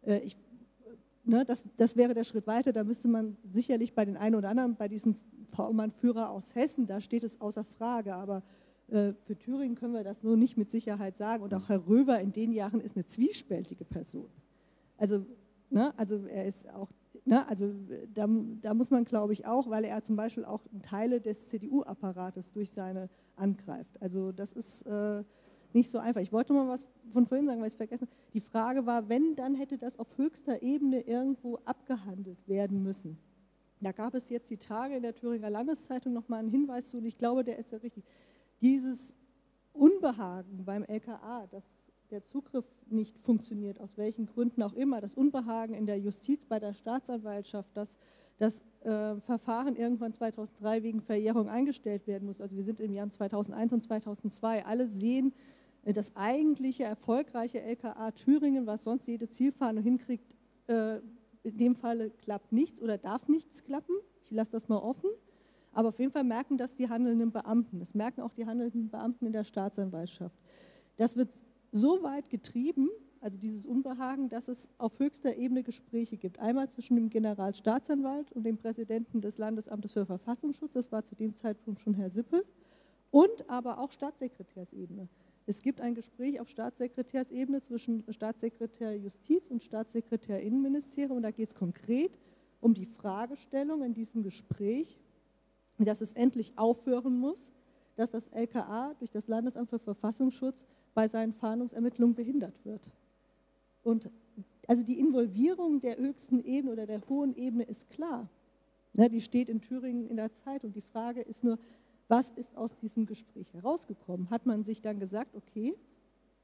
Das wäre der Schritt weiter, da müsste man sicherlich bei den einen oder anderen, bei diesem V-Mann-Führer aus Hessen, da steht es außer Frage, aber für Thüringen können wir das nur nicht mit Sicherheit sagen und auch Herr Röver in den Jahren ist eine zwiespältige Person. Also er ist auch, da muss man, glaube ich, auch, weil er zum Beispiel auch Teile des CDU-Apparates durch seine angreift. Also das ist nicht so einfach. Ich wollte mal was von vorhin sagen, weil ich es vergessen habe. Die Frage war, wenn, dann hätte das auf höchster Ebene irgendwo abgehandelt werden müssen. Da gab es jetzt die Tage in der Thüringer Landeszeitung nochmal einen Hinweis zu und ich glaube, der ist ja richtig. Dieses Unbehagen beim LKA, dass der Zugriff nicht funktioniert, aus welchen Gründen auch immer, das Unbehagen in der Justiz, bei der Staatsanwaltschaft, dass das Verfahren irgendwann 2003 wegen Verjährung eingestellt werden muss. Also wir sind im Jahr 2001 und 2002. Alle sehen das eigentliche erfolgreiche LKA Thüringen, was sonst jede Zielfahndung hinkriegt, in dem Fall klappt nichts oder darf nichts klappen. Ich lasse das mal offen. Aber auf jeden Fall merken das die handelnden Beamten. Das merken auch die handelnden Beamten in der Staatsanwaltschaft. Das wird so weit getrieben, also dieses Unbehagen, dass es auf höchster Ebene Gespräche gibt. Einmal zwischen dem Generalstaatsanwalt und dem Präsidenten des Landesamtes für Verfassungsschutz, das war zu dem Zeitpunkt schon Herr Sippel, und aber auch Staatssekretärsebene. Es gibt ein Gespräch auf Staatssekretärsebene zwischen Staatssekretär Justiz und Staatssekretär Innenministerium und da geht es konkret um die Fragestellung in diesem Gespräch, dass es endlich aufhören muss, dass das LKA durch das Landesamt für Verfassungsschutz bei seinen Fahndungsermittlungen behindert wird. Und also die Involvierung der höchsten Ebene oder der hohen Ebene ist klar. Ne, die steht in Thüringen in der Zeitung. Die Frage ist nur, was ist aus diesem Gespräch herausgekommen? Hat man sich dann gesagt, okay,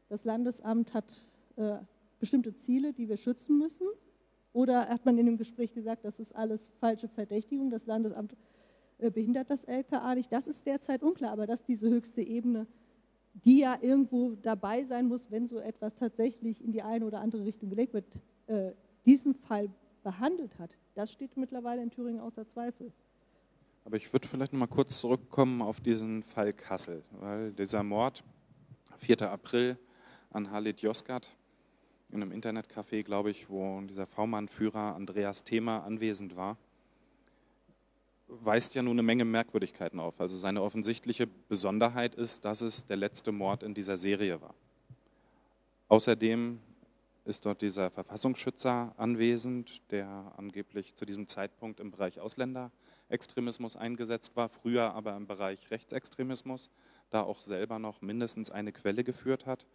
das Landesamt hat bestimmte Ziele, die wir schützen müssen? Oder hat man in dem Gespräch gesagt, das ist alles falsche Verdächtigung, das Landesamt behindert das LKA nicht? Das ist derzeit unklar, aber dass diese höchste Ebene, die ja irgendwo dabei sein muss, wenn so etwas tatsächlich in die eine oder andere Richtung gelegt wird, diesen Fall behandelt hat, das steht mittlerweile in Thüringen außer Zweifel. Aber ich würde vielleicht noch mal kurz zurückkommen auf diesen Fall Kassel, weil dieser Mord, 4. April an Halit Yozgat, in einem Internetcafé, glaube ich, wo dieser V-Mann-Führer Andreas Thema anwesend war, weist ja nun eine Menge Merkwürdigkeiten auf. Also seine offensichtliche Besonderheit ist, dass es der letzte Mord in dieser Serie war. Außerdem ist dort dieser Verfassungsschützer anwesend, der angeblich zu diesem Zeitpunkt im Bereich Ausländerextremismus eingesetzt war, früher aber im Bereich Rechtsextremismus, da auch selber noch mindestens eine Quelle geführt hat.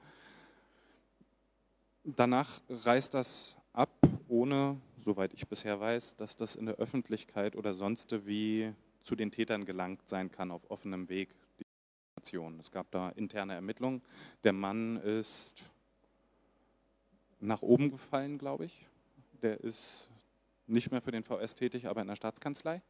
Danach reißt das ab, ohne, soweit ich bisher weiß, dass das in der Öffentlichkeit oder sonst wie zu den Tätern gelangt sein kann auf offenem Weg. Es gab da interne Ermittlungen. Der Mann ist nach oben gefallen, glaube ich. Der ist nicht mehr für den VS tätig, aber in der Staatskanzlei.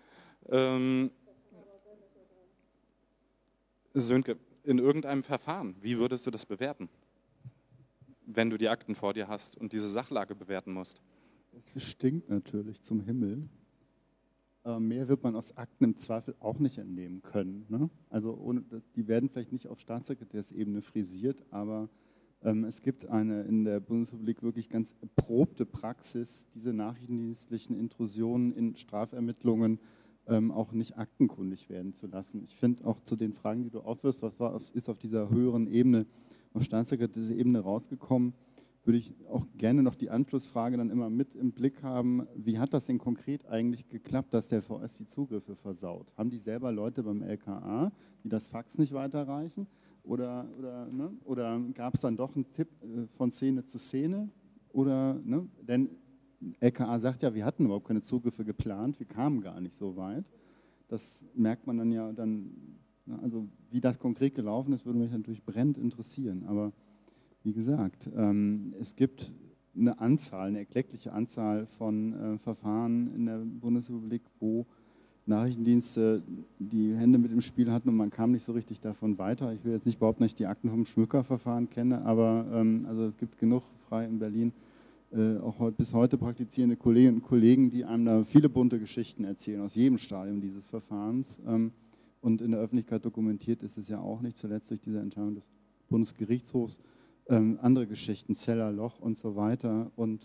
Sönke, in irgendeinem Verfahren, wie würdest du das bewerten, wenn du die Akten vor dir hast und diese Sachlage bewerten musst? Es stinkt natürlich zum Himmel. Mehr wird man aus Akten im Zweifel auch nicht entnehmen können. Ne? Also die werden vielleicht nicht auf Staatssekretärsebene frisiert, aber es gibt eine in der Bundesrepublik wirklich ganz erprobte Praxis, diese nachrichtendienstlichen Intrusionen in Strafermittlungen auch nicht aktenkundig werden zu lassen. Ich finde auch zu den Fragen, die du aufwirfst, ist auf dieser höheren Ebene, auf Staatssekretärsebene rausgekommen, würde ich auch gerne noch die Anschlussfrage dann immer mit im Blick haben, wie hat das denn konkret eigentlich geklappt, dass der VS die Zugriffe versaut? Haben die selber Leute beim LKA, die das Fax nicht weiterreichen? Oder gab es dann doch einen Tipp von Szene zu Szene? Oder, ne? Denn LKA sagt ja, wir hatten überhaupt keine Zugriffe geplant, wir kamen gar nicht so weit. Das merkt man dann ja dann, also wie das konkret gelaufen ist, würde mich natürlich brennend interessieren. Aber wie gesagt, es gibt eine erkleckliche Anzahl von Verfahren in der Bundesrepublik, wo Nachrichtendienste die Hände mit im Spiel hatten und man kam nicht so richtig davon weiter. Ich will jetzt nicht behaupten, dass ich die Akten vom Schmücker-Verfahren kenne, aber also es gibt genug frei in Berlin, auch bis heute praktizierende Kolleginnen und Kollegen, die einem da viele bunte Geschichten erzählen, aus jedem Stadium dieses Verfahrens. Und in der Öffentlichkeit dokumentiert ist es ja auch nicht, zuletzt durch diese Entscheidung des Bundesgerichtshofs. Andere Geschichten, Zellerloch und so weiter. Und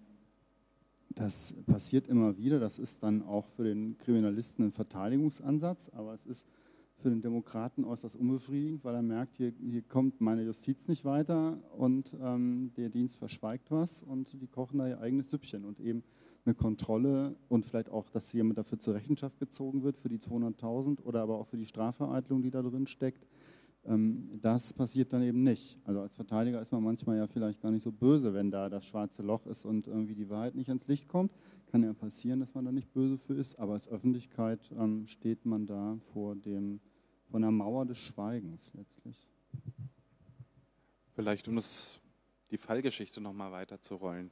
das passiert immer wieder. Das ist dann auch für den Kriminalisten ein Verteidigungsansatz, aber es ist für den Demokraten äußerst unbefriedigend, weil er merkt, hier kommt meine Justiz nicht weiter und der Dienst verschweigt was und die kochen da ihr eigenes Süppchen und eben eine Kontrolle und vielleicht auch, dass jemand dafür zur Rechenschaft gezogen wird für die 200.000 oder aber auch für die Strafvereitlung, die da drin steckt. Das passiert dann eben nicht. Also als Verteidiger ist man manchmal ja vielleicht gar nicht so böse, wenn da das schwarze Loch ist und irgendwie die Wahrheit nicht ans Licht kommt. Kann ja passieren, dass man da nicht böse für ist, aber als Öffentlichkeit steht man da vor einer Mauer des Schweigens letztlich. Vielleicht, um die Fallgeschichte nochmal weiterzurollen.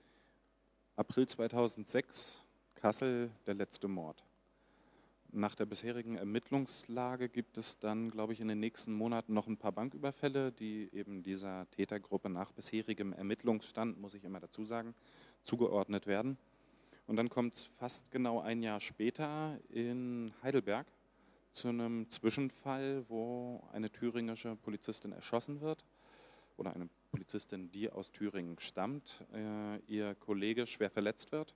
April 2006, Kassel, der letzte Mord. Nach der bisherigen Ermittlungslage gibt es dann, glaube ich, in den nächsten Monaten noch ein paar Banküberfälle, die eben dieser Tätergruppe nach bisherigem Ermittlungsstand, muss ich immer dazu sagen, zugeordnet werden. Und dann kommt es fast genau ein Jahr später in Heidelberg zu einem Zwischenfall, wo eine thüringische Polizistin erschossen wird oder eine Polizistin, die aus Thüringen stammt, ihr Kollege schwer verletzt wird.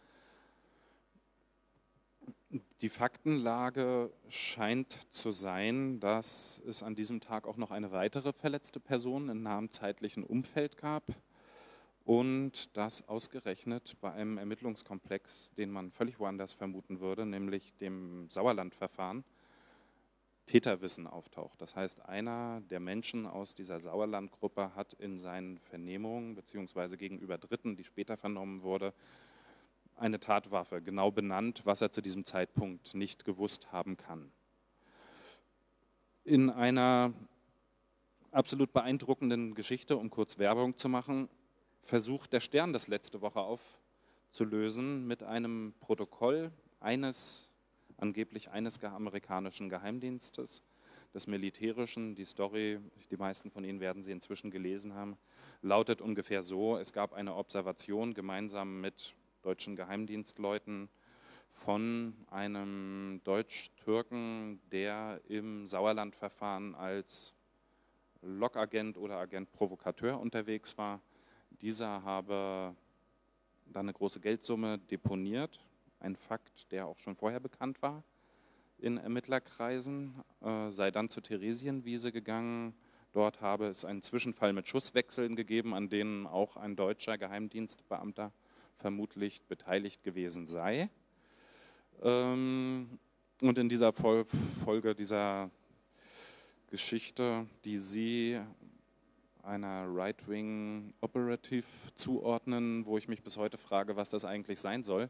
Die Faktenlage scheint zu sein, dass es an diesem Tag auch noch eine weitere verletzte Person in nahem zeitlichen Umfeld gab und dass ausgerechnet bei einem Ermittlungskomplex, den man völlig woanders vermuten würde, nämlich dem Sauerlandverfahren, Täterwissen auftaucht. Das heißt, einer der Menschen aus dieser Sauerlandgruppe hat in seinen Vernehmungen bzw. gegenüber Dritten, die später vernommen wurde, eine Tatwaffe genau benannt, was er zu diesem Zeitpunkt nicht gewusst haben kann. In einer absolut beeindruckenden Geschichte, um kurz Werbung zu machen, versucht der Stern das letzte Woche aufzulösen mit einem Protokoll angeblich eines amerikanischen Geheimdienstes, des militärischen. Die Story, die meisten von Ihnen werden sie inzwischen gelesen haben, lautet ungefähr so: Es gab eine Observation gemeinsam mit deutschen Geheimdienstleuten von einem Deutsch-Türken, der im Sauerlandverfahren als Lokagent oder Agent-Provokateur unterwegs war. Dieser habe dann eine große Geldsumme deponiert, ein Fakt, der auch schon vorher bekannt war in Ermittlerkreisen, sei dann zur Theresienwiese gegangen. Dort habe es einen Zwischenfall mit Schusswechseln gegeben, an denen auch ein deutscher Geheimdienstbeamter vermutlich beteiligt gewesen sei. Und in dieser Folge dieser Geschichte, die Sie einer Right-Wing Operative zuordnen, wo ich mich bis heute frage, was das eigentlich sein soll,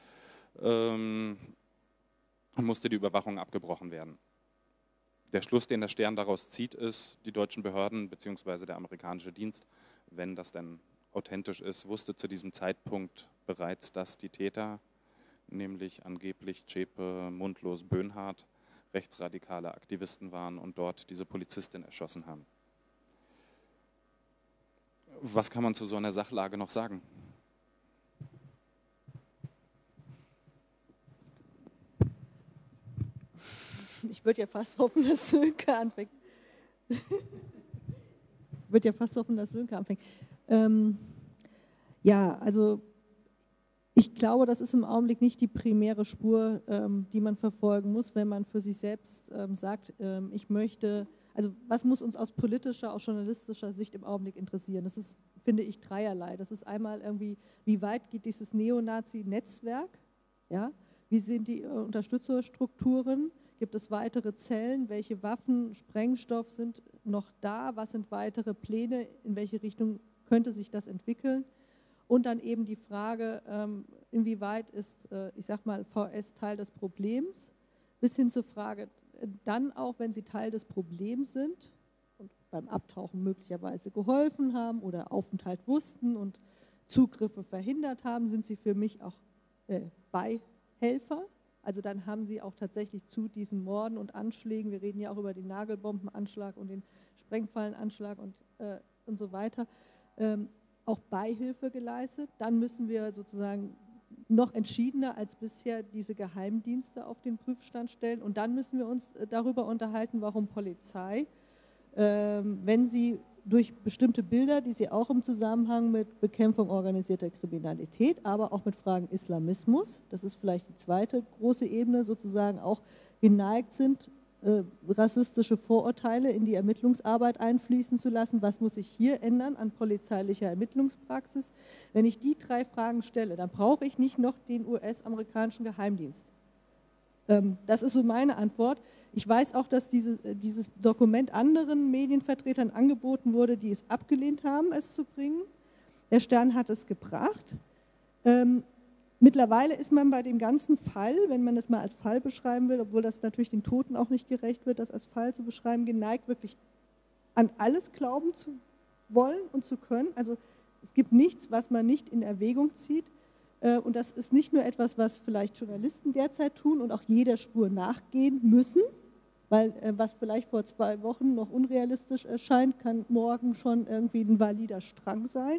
musste die Überwachung abgebrochen werden. Der Schluss, den der Stern daraus zieht, ist, die deutschen Behörden bzw. der amerikanische Dienst, wenn das denn authentisch ist, wusste zu diesem Zeitpunkt bereits, dass die Täter, nämlich angeblich Zschäpe, Mundlos, Böhnhardt, rechtsradikale Aktivisten waren und dort diese Polizistin erschossen haben. Was kann man zu so einer Sachlage noch sagen? Ich würde ja fast hoffen, dass Sönke anfängt. Ja, also ich glaube, das ist im Augenblick nicht die primäre Spur, die man verfolgen muss, wenn man für sich selbst sagt, ich möchte, also was muss uns aus politischer, aus journalistischer Sicht im Augenblick interessieren? Das ist, finde ich, dreierlei. Das ist einmal irgendwie, wie weit geht dieses Neonazi-Netzwerk? Ja? Wie sind die Unterstützerstrukturen? Gibt es weitere Zellen? Welche Waffen, Sprengstoff sind noch da? Was sind weitere Pläne? In welche Richtung könnte sich das entwickeln? Und dann eben die Frage, inwieweit ist, ich sag mal, VS Teil des Problems, bis hin zur Frage, dann auch, wenn sie Teil des Problems sind und beim Abtauchen möglicherweise geholfen haben oder Aufenthalt wussten und Zugriffe verhindert haben, sind sie für mich auch Beihelfer. Also dann haben sie auch tatsächlich zu diesen Morden und Anschlägen, wir reden ja auch über den Nagelbombenanschlag und den Sprengfallenanschlag und so weiter, auch Beihilfe geleistet. Dann müssen wir sozusagen noch entschiedener als bisher diese Geheimdienste auf den Prüfstand stellen. Und dann müssen wir uns darüber unterhalten, warum Polizei, wenn sie durch bestimmte Bilder, die sie auch im Zusammenhang mit Bekämpfung organisierter Kriminalität, aber auch mit Fragen Islamismus, das ist vielleicht die zweite große Ebene, sozusagen auch geneigt sind, rassistische Vorurteile in die Ermittlungsarbeit einfließen zu lassen. Was muss sich hier ändern an polizeilicher Ermittlungspraxis? Wenn ich die drei Fragen stelle, dann brauche ich nicht noch den US-amerikanischen Geheimdienst. Das ist so meine Antwort. Ich weiß auch, dass dieses Dokument anderen Medienvertretern angeboten wurde, die es abgelehnt haben, es zu bringen. Der Stern hat es gebracht. Mittlerweile ist man bei dem ganzen Fall, wenn man das mal als Fall beschreiben will, obwohl das natürlich den Toten auch nicht gerecht wird, das als Fall zu beschreiben, geneigt, wirklich an alles glauben zu wollen und zu können. Also es gibt nichts, was man nicht in Erwägung zieht. Und das ist nicht nur etwas, was vielleicht Journalisten derzeit tun und auch jeder Spur nachgehen müssen, weil was vielleicht vor 2 Wochen noch unrealistisch erscheint, kann morgen schon irgendwie ein valider Strang sein.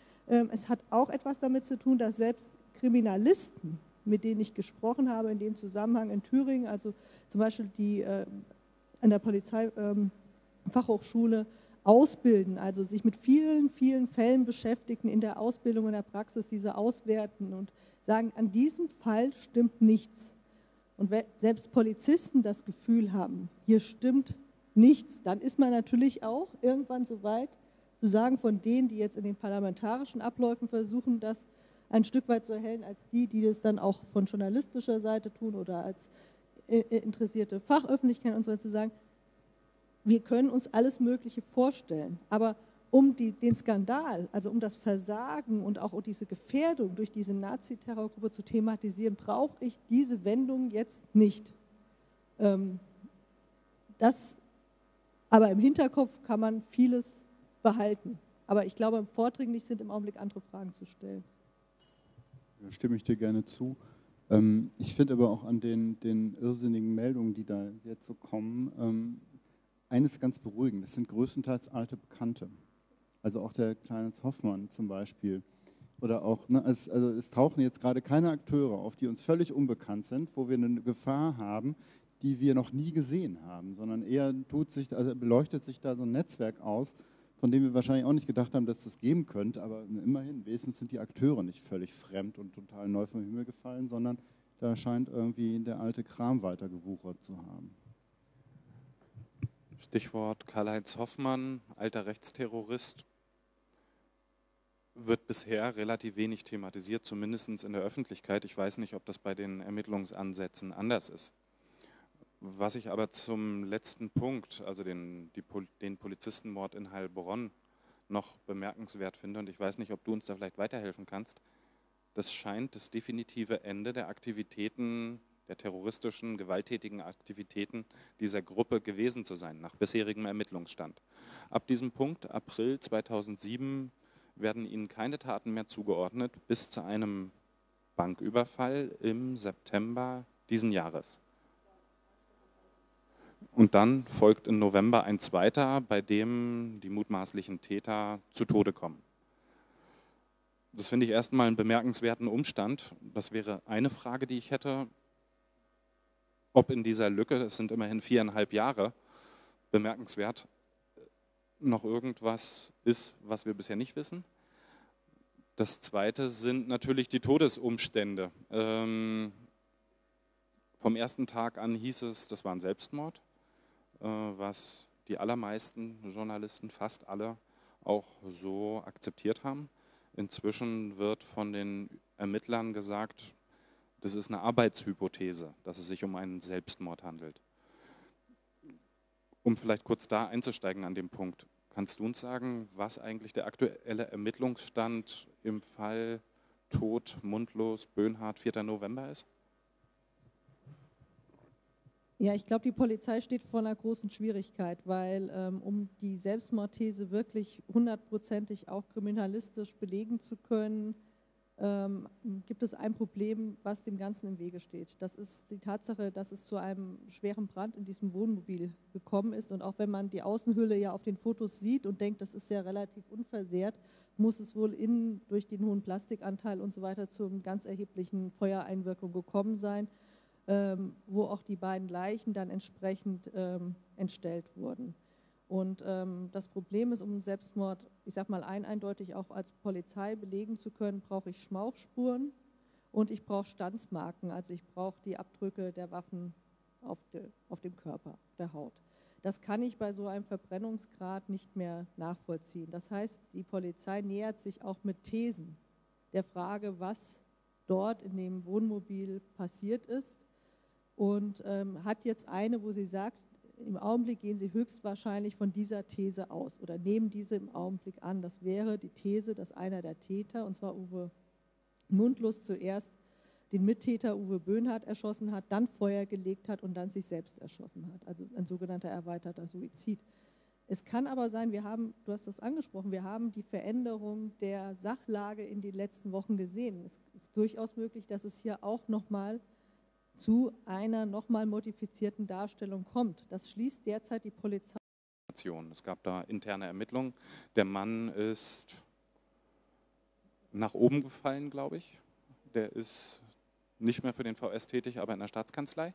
Es hat auch etwas damit zu tun, dass selbst Kriminalisten, mit denen ich gesprochen habe in dem Zusammenhang in Thüringen, also zum Beispiel die an der Polizeifachhochschule ausbilden, also sich mit vielen, vielen Fällen beschäftigen in der Ausbildung und der Praxis, diese auswerten und sagen, an diesem Fall stimmt nichts. Und wenn selbst Polizisten das Gefühl haben, hier stimmt nichts, dann ist man natürlich auch irgendwann so weit zu sagen, von denen, die jetzt in den parlamentarischen Abläufen versuchen, das ein Stück weit zu erhellen, als die das dann auch von journalistischer Seite tun oder als interessierte Fachöffentlichkeit und so weiter, zu sagen, wir können uns alles Mögliche vorstellen, aber um den Skandal, also um das Versagen und auch diese Gefährdung durch diese Nazi-Terrorgruppe zu thematisieren, brauche ich diese Wendung jetzt nicht. Das Aber im Hinterkopf kann man vieles behalten. Aber ich glaube, vordringlich sind im Augenblick andere Fragen zu stellen. Da stimme ich dir gerne zu. Ich finde aber auch an den irrsinnigen Meldungen, die da jetzt so kommen, eines ganz beruhigend. Das sind größtenteils alte Bekannte. Also auch der Kleines Hoffmann zum Beispiel. Oder auch, ne, also es tauchen jetzt gerade keine Akteure auf, die uns völlig unbekannt sind, wo wir eine Gefahr haben, die wir noch nie gesehen haben, sondern eher beleuchtet sich da so ein Netzwerk aus, von dem wir wahrscheinlich auch nicht gedacht haben, dass das geben könnte, aber immerhin, wenigstens sind die Akteure nicht völlig fremd und total neu vom Himmel gefallen, sondern da scheint irgendwie der alte Kram weiter gewuchert zu haben. Stichwort Karl-Heinz Hoffmann, alter Rechtsterrorist, wird bisher relativ wenig thematisiert, zumindest in der Öffentlichkeit. Ich weiß nicht, ob das bei den Ermittlungsansätzen anders ist. Was ich aber zum letzten Punkt, also den Polizistenmord in Heilbronn, noch bemerkenswert finde, und ich weiß nicht, ob du uns da vielleicht weiterhelfen kannst, das scheint das definitive Ende der Aktivitäten, der terroristischen, gewalttätigen Aktivitäten dieser Gruppe gewesen zu sein, nach bisherigem Ermittlungsstand. Ab diesem Punkt, April 2007, werden ihnen keine Taten mehr zugeordnet, bis zu einem Banküberfall im September diesen Jahres. Und dann folgt im November ein zweiter, bei dem die mutmaßlichen Täter zu Tode kommen. Das finde ich erstmal einen bemerkenswerten Umstand. Das wäre eine Frage, die ich hätte, ob in dieser Lücke, es sind immerhin 4,5 Jahre, bemerkenswert, noch irgendwas ist, was wir bisher nicht wissen. Das zweite sind natürlich die Todesumstände. Vom ersten Tag an hieß es, das war ein Selbstmord, was die allermeisten Journalisten, fast alle, auch so akzeptiert haben. Inzwischen wird von den Ermittlern gesagt, das ist eine Arbeitshypothese, dass es sich um einen Selbstmord handelt. Um vielleicht kurz da einzusteigen an dem Punkt, kannst du uns sagen, was eigentlich der aktuelle Ermittlungsstand im Fall Tod, Mundlos, Böhnhardt, 4. November ist? Ja, ich glaube, die Polizei steht vor einer großen Schwierigkeit, weil um die Selbstmordthese wirklich hundertprozentig auch kriminalistisch belegen zu können, gibt es ein Problem, was dem Ganzen im Wege steht. Das ist die Tatsache, dass es zu einem schweren Brand in diesem Wohnmobil gekommen ist. Und auch wenn man die Außenhülle ja auf den Fotos sieht und denkt, das ist ja relativ unversehrt, muss es wohl innen durch den hohen Plastikanteil und so weiter zu einer ganz erheblichen Feuereinwirkung gekommen sein, wo auch die beiden Leichen dann entsprechend entstellt wurden. Und das Problem ist, um Selbstmord, ich sag mal eindeutig auch als Polizei belegen zu können, brauche ich Schmauchspuren und ich brauche Standsmarken, also ich brauche die Abdrücke der Waffen auf dem Körper, der Haut. Das kann ich bei so einem Verbrennungsgrad nicht mehr nachvollziehen. Das heißt, die Polizei nähert sich auch mit Thesen der Frage, was dort in dem Wohnmobil passiert ist und hat jetzt eine, wo sie sagt, im Augenblick gehen sie höchstwahrscheinlich von dieser These aus oder nehmen diese im Augenblick an. Das wäre die These, dass einer der Täter, und zwar Uwe Mundlos, zuerst den Mittäter Uwe Böhnhardt erschossen hat, dann Feuer gelegt hat und dann sich selbst erschossen hat. Also ein sogenannter erweiterter Suizid. Es kann aber sein, du hast das angesprochen, wir haben die Veränderung der Sachlage in den letzten Wochen gesehen. Es ist durchaus möglich, dass es hier auch nochmal zu einer nochmal modifizierten Darstellung kommt. Das schließt derzeit die Polizei. Es gab da interne Ermittlungen. Der Mann ist nach oben gefallen, glaube ich. Der ist nicht mehr für den VS tätig, aber in der Staatskanzlei.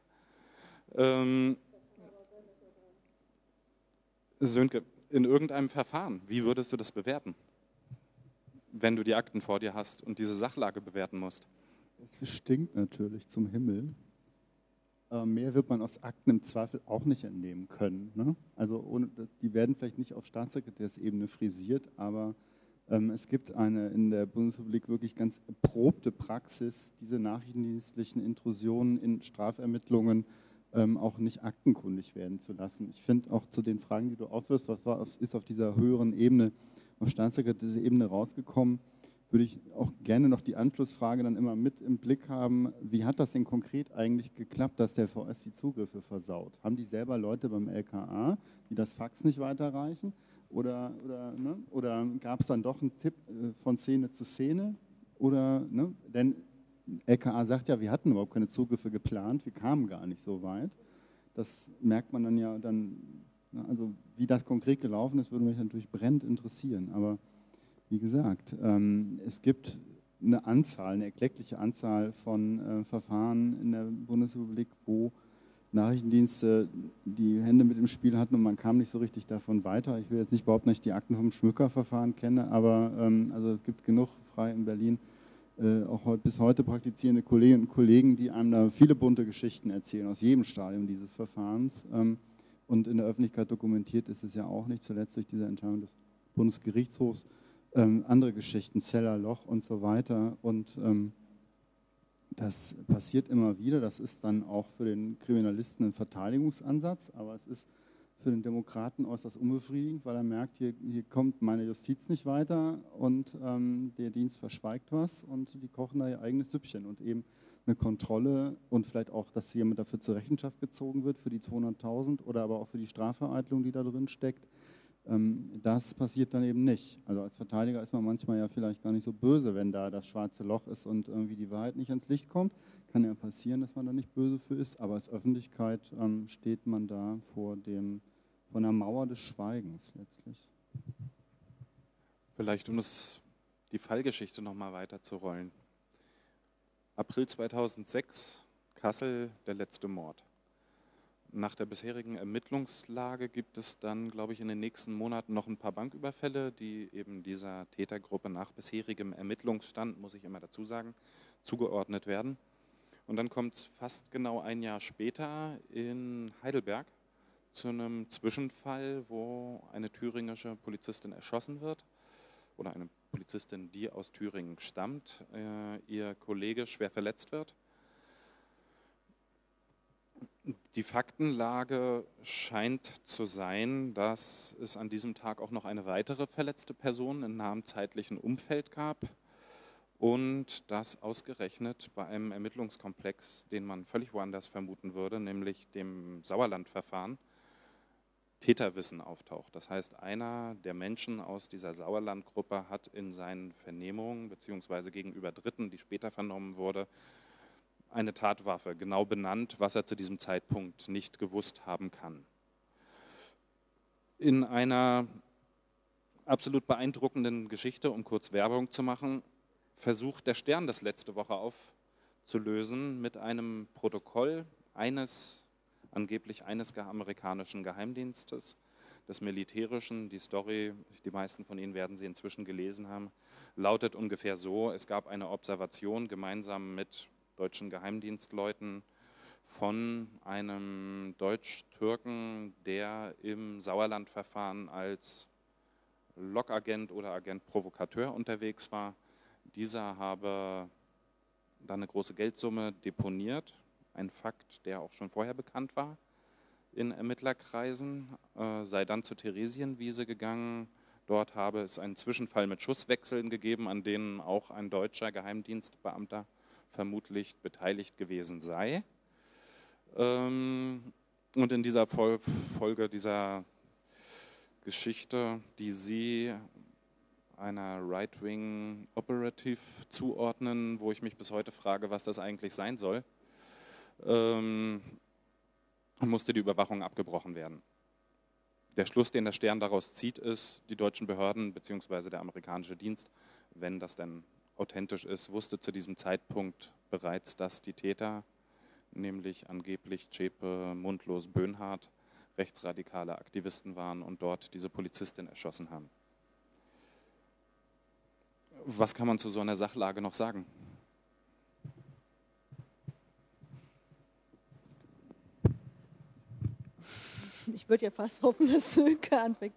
Sönke, in irgendeinem Verfahren, wie würdest du das bewerten, wenn du die Akten vor dir hast und diese Sachlage bewerten musst? Es stinkt natürlich zum Himmel. Mehr wird man aus Akten im Zweifel auch nicht entnehmen können. Ne? Also die werden vielleicht nicht auf Staatssekretärsebene frisiert, aber es gibt eine in der Bundesrepublik wirklich ganz erprobte Praxis, diese nachrichtendienstlichen Intrusionen in Strafermittlungen auch nicht aktenkundig werden zu lassen. Ich finde auch zu den Fragen, die du aufwirfst, ist auf dieser höheren Ebene, auf Staatssekretärsebene rausgekommen, würde ich auch gerne noch die Anschlussfrage dann immer mit im Blick haben, wie hat das denn konkret eigentlich geklappt, dass der VS die Zugriffe versaut? Haben die selber Leute beim LKA, die das Fax nicht weiterreichen? Oder gab es dann doch einen Tipp von Szene zu Szene? Denn LKA sagt ja, wir hatten überhaupt keine Zugriffe geplant, wir kamen gar nicht so weit. Das merkt man dann ja dann, also wie das konkret gelaufen ist, würde mich natürlich brennend interessieren. Aber wie gesagt, es gibt eine erkleckliche Anzahl von Verfahren in der Bundesrepublik, wo Nachrichtendienste die Hände mit im Spiel hatten und man kam nicht so richtig davon weiter. Ich will jetzt nicht behaupten, dass ich die Akten vom Schmücker-Verfahren kenne, aber also es gibt genug frei in Berlin, auch bis heute praktizierende Kolleginnen und Kollegen, die einem da viele bunte Geschichten erzählen, aus jedem Stadium dieses Verfahrens. Und in der Öffentlichkeit dokumentiert ist es ja auch nicht, zuletzt durch diese Entscheidung des Bundesgerichtshofs. Andere Geschichten, Zellerloch und so weiter. Und das passiert immer wieder. Das ist dann auch für den Kriminalisten ein Verteidigungsansatz, aber es ist für den Demokraten äußerst unbefriedigend, weil er merkt, hier kommt meine Justiz nicht weiter und der Dienst verschweigt was und die kochen da ihr eigenes Süppchen und eben eine Kontrolle und vielleicht auch, dass jemand dafür zur Rechenschaft gezogen wird für die 200.000 oder aber auch für die Strafvereitlung, die da drin steckt. Das passiert dann eben nicht. Also als Verteidiger ist man manchmal ja vielleicht gar nicht so böse, wenn da das schwarze Loch ist und irgendwie die Wahrheit nicht ans Licht kommt. Kann ja passieren, dass man da nicht böse für ist, aber als Öffentlichkeit steht man da vor der Mauer des Schweigens letztlich. Vielleicht, um die Fallgeschichte nochmal weiterzurollen. April 2006, Kassel, der letzte Mord. Nach der bisherigen Ermittlungslage gibt es dann, glaube ich, in den nächsten Monaten noch ein paar Banküberfälle, die eben dieser Tätergruppe nach bisherigem Ermittlungsstand, muss ich immer dazu sagen, zugeordnet werden. Und dann kommt es fast genau ein Jahr später in Heidelberg zu einem Zwischenfall, wo eine thüringische Polizistin erschossen wird oder eine Polizistin, die aus Thüringen stammt, ihr Kollege schwer verletzt wird. Die Faktenlage scheint zu sein, dass es an diesem Tag auch noch eine weitere verletzte Person in nahem zeitlichen Umfeld gab und dass ausgerechnet bei einem Ermittlungskomplex, den man völlig woanders vermuten würde, nämlich dem Sauerlandverfahren, Täterwissen auftaucht. Das heißt, einer der Menschen aus dieser Sauerlandgruppe hat in seinen Vernehmungen bzw. gegenüber Dritten, die später vernommen wurde, eine Tatwaffe genau benannt, was er zu diesem Zeitpunkt nicht gewusst haben kann. In einer absolut beeindruckenden Geschichte, um kurz Werbung zu machen, versucht der Stern das letzte Woche aufzulösen mit einem Protokoll angeblich eines amerikanischen Geheimdienstes, des militärischen. Die Story, die meisten von Ihnen werden sie inzwischen gelesen haben, lautet ungefähr so: Es gab eine Observation gemeinsam mit deutschen Geheimdienstleuten von einem Deutsch-Türken, der im Sauerlandverfahren als Lokagent oder Agent-Provokateur unterwegs war. Dieser habe dann eine große Geldsumme deponiert, ein Fakt, der auch schon vorher bekannt war in Ermittlerkreisen, sei dann zur Theresienwiese gegangen. Dort habe es einen Zwischenfall mit Schusswechseln gegeben, an denen auch ein deutscher Geheimdienstbeamter vermutlich beteiligt gewesen sei. Und in dieser Folge dieser Geschichte, die Sie einer Right-Wing Operative zuordnen, wo ich mich bis heute frage, was das eigentlich sein soll, musste die Überwachung abgebrochen werden. Der Schluss, den der Stern daraus zieht, ist, die deutschen Behörden bzw. der amerikanische Dienst, wenn das denn authentisch ist, wusste zu diesem Zeitpunkt bereits, dass die Täter, nämlich angeblich Zschäpe, Mundlos, Böhnhardt, rechtsradikale Aktivisten waren und dort diese Polizistin erschossen haben. Was kann man zu so einer Sachlage noch sagen? Ich würde ja fast hoffen, dass Sönke anfängt.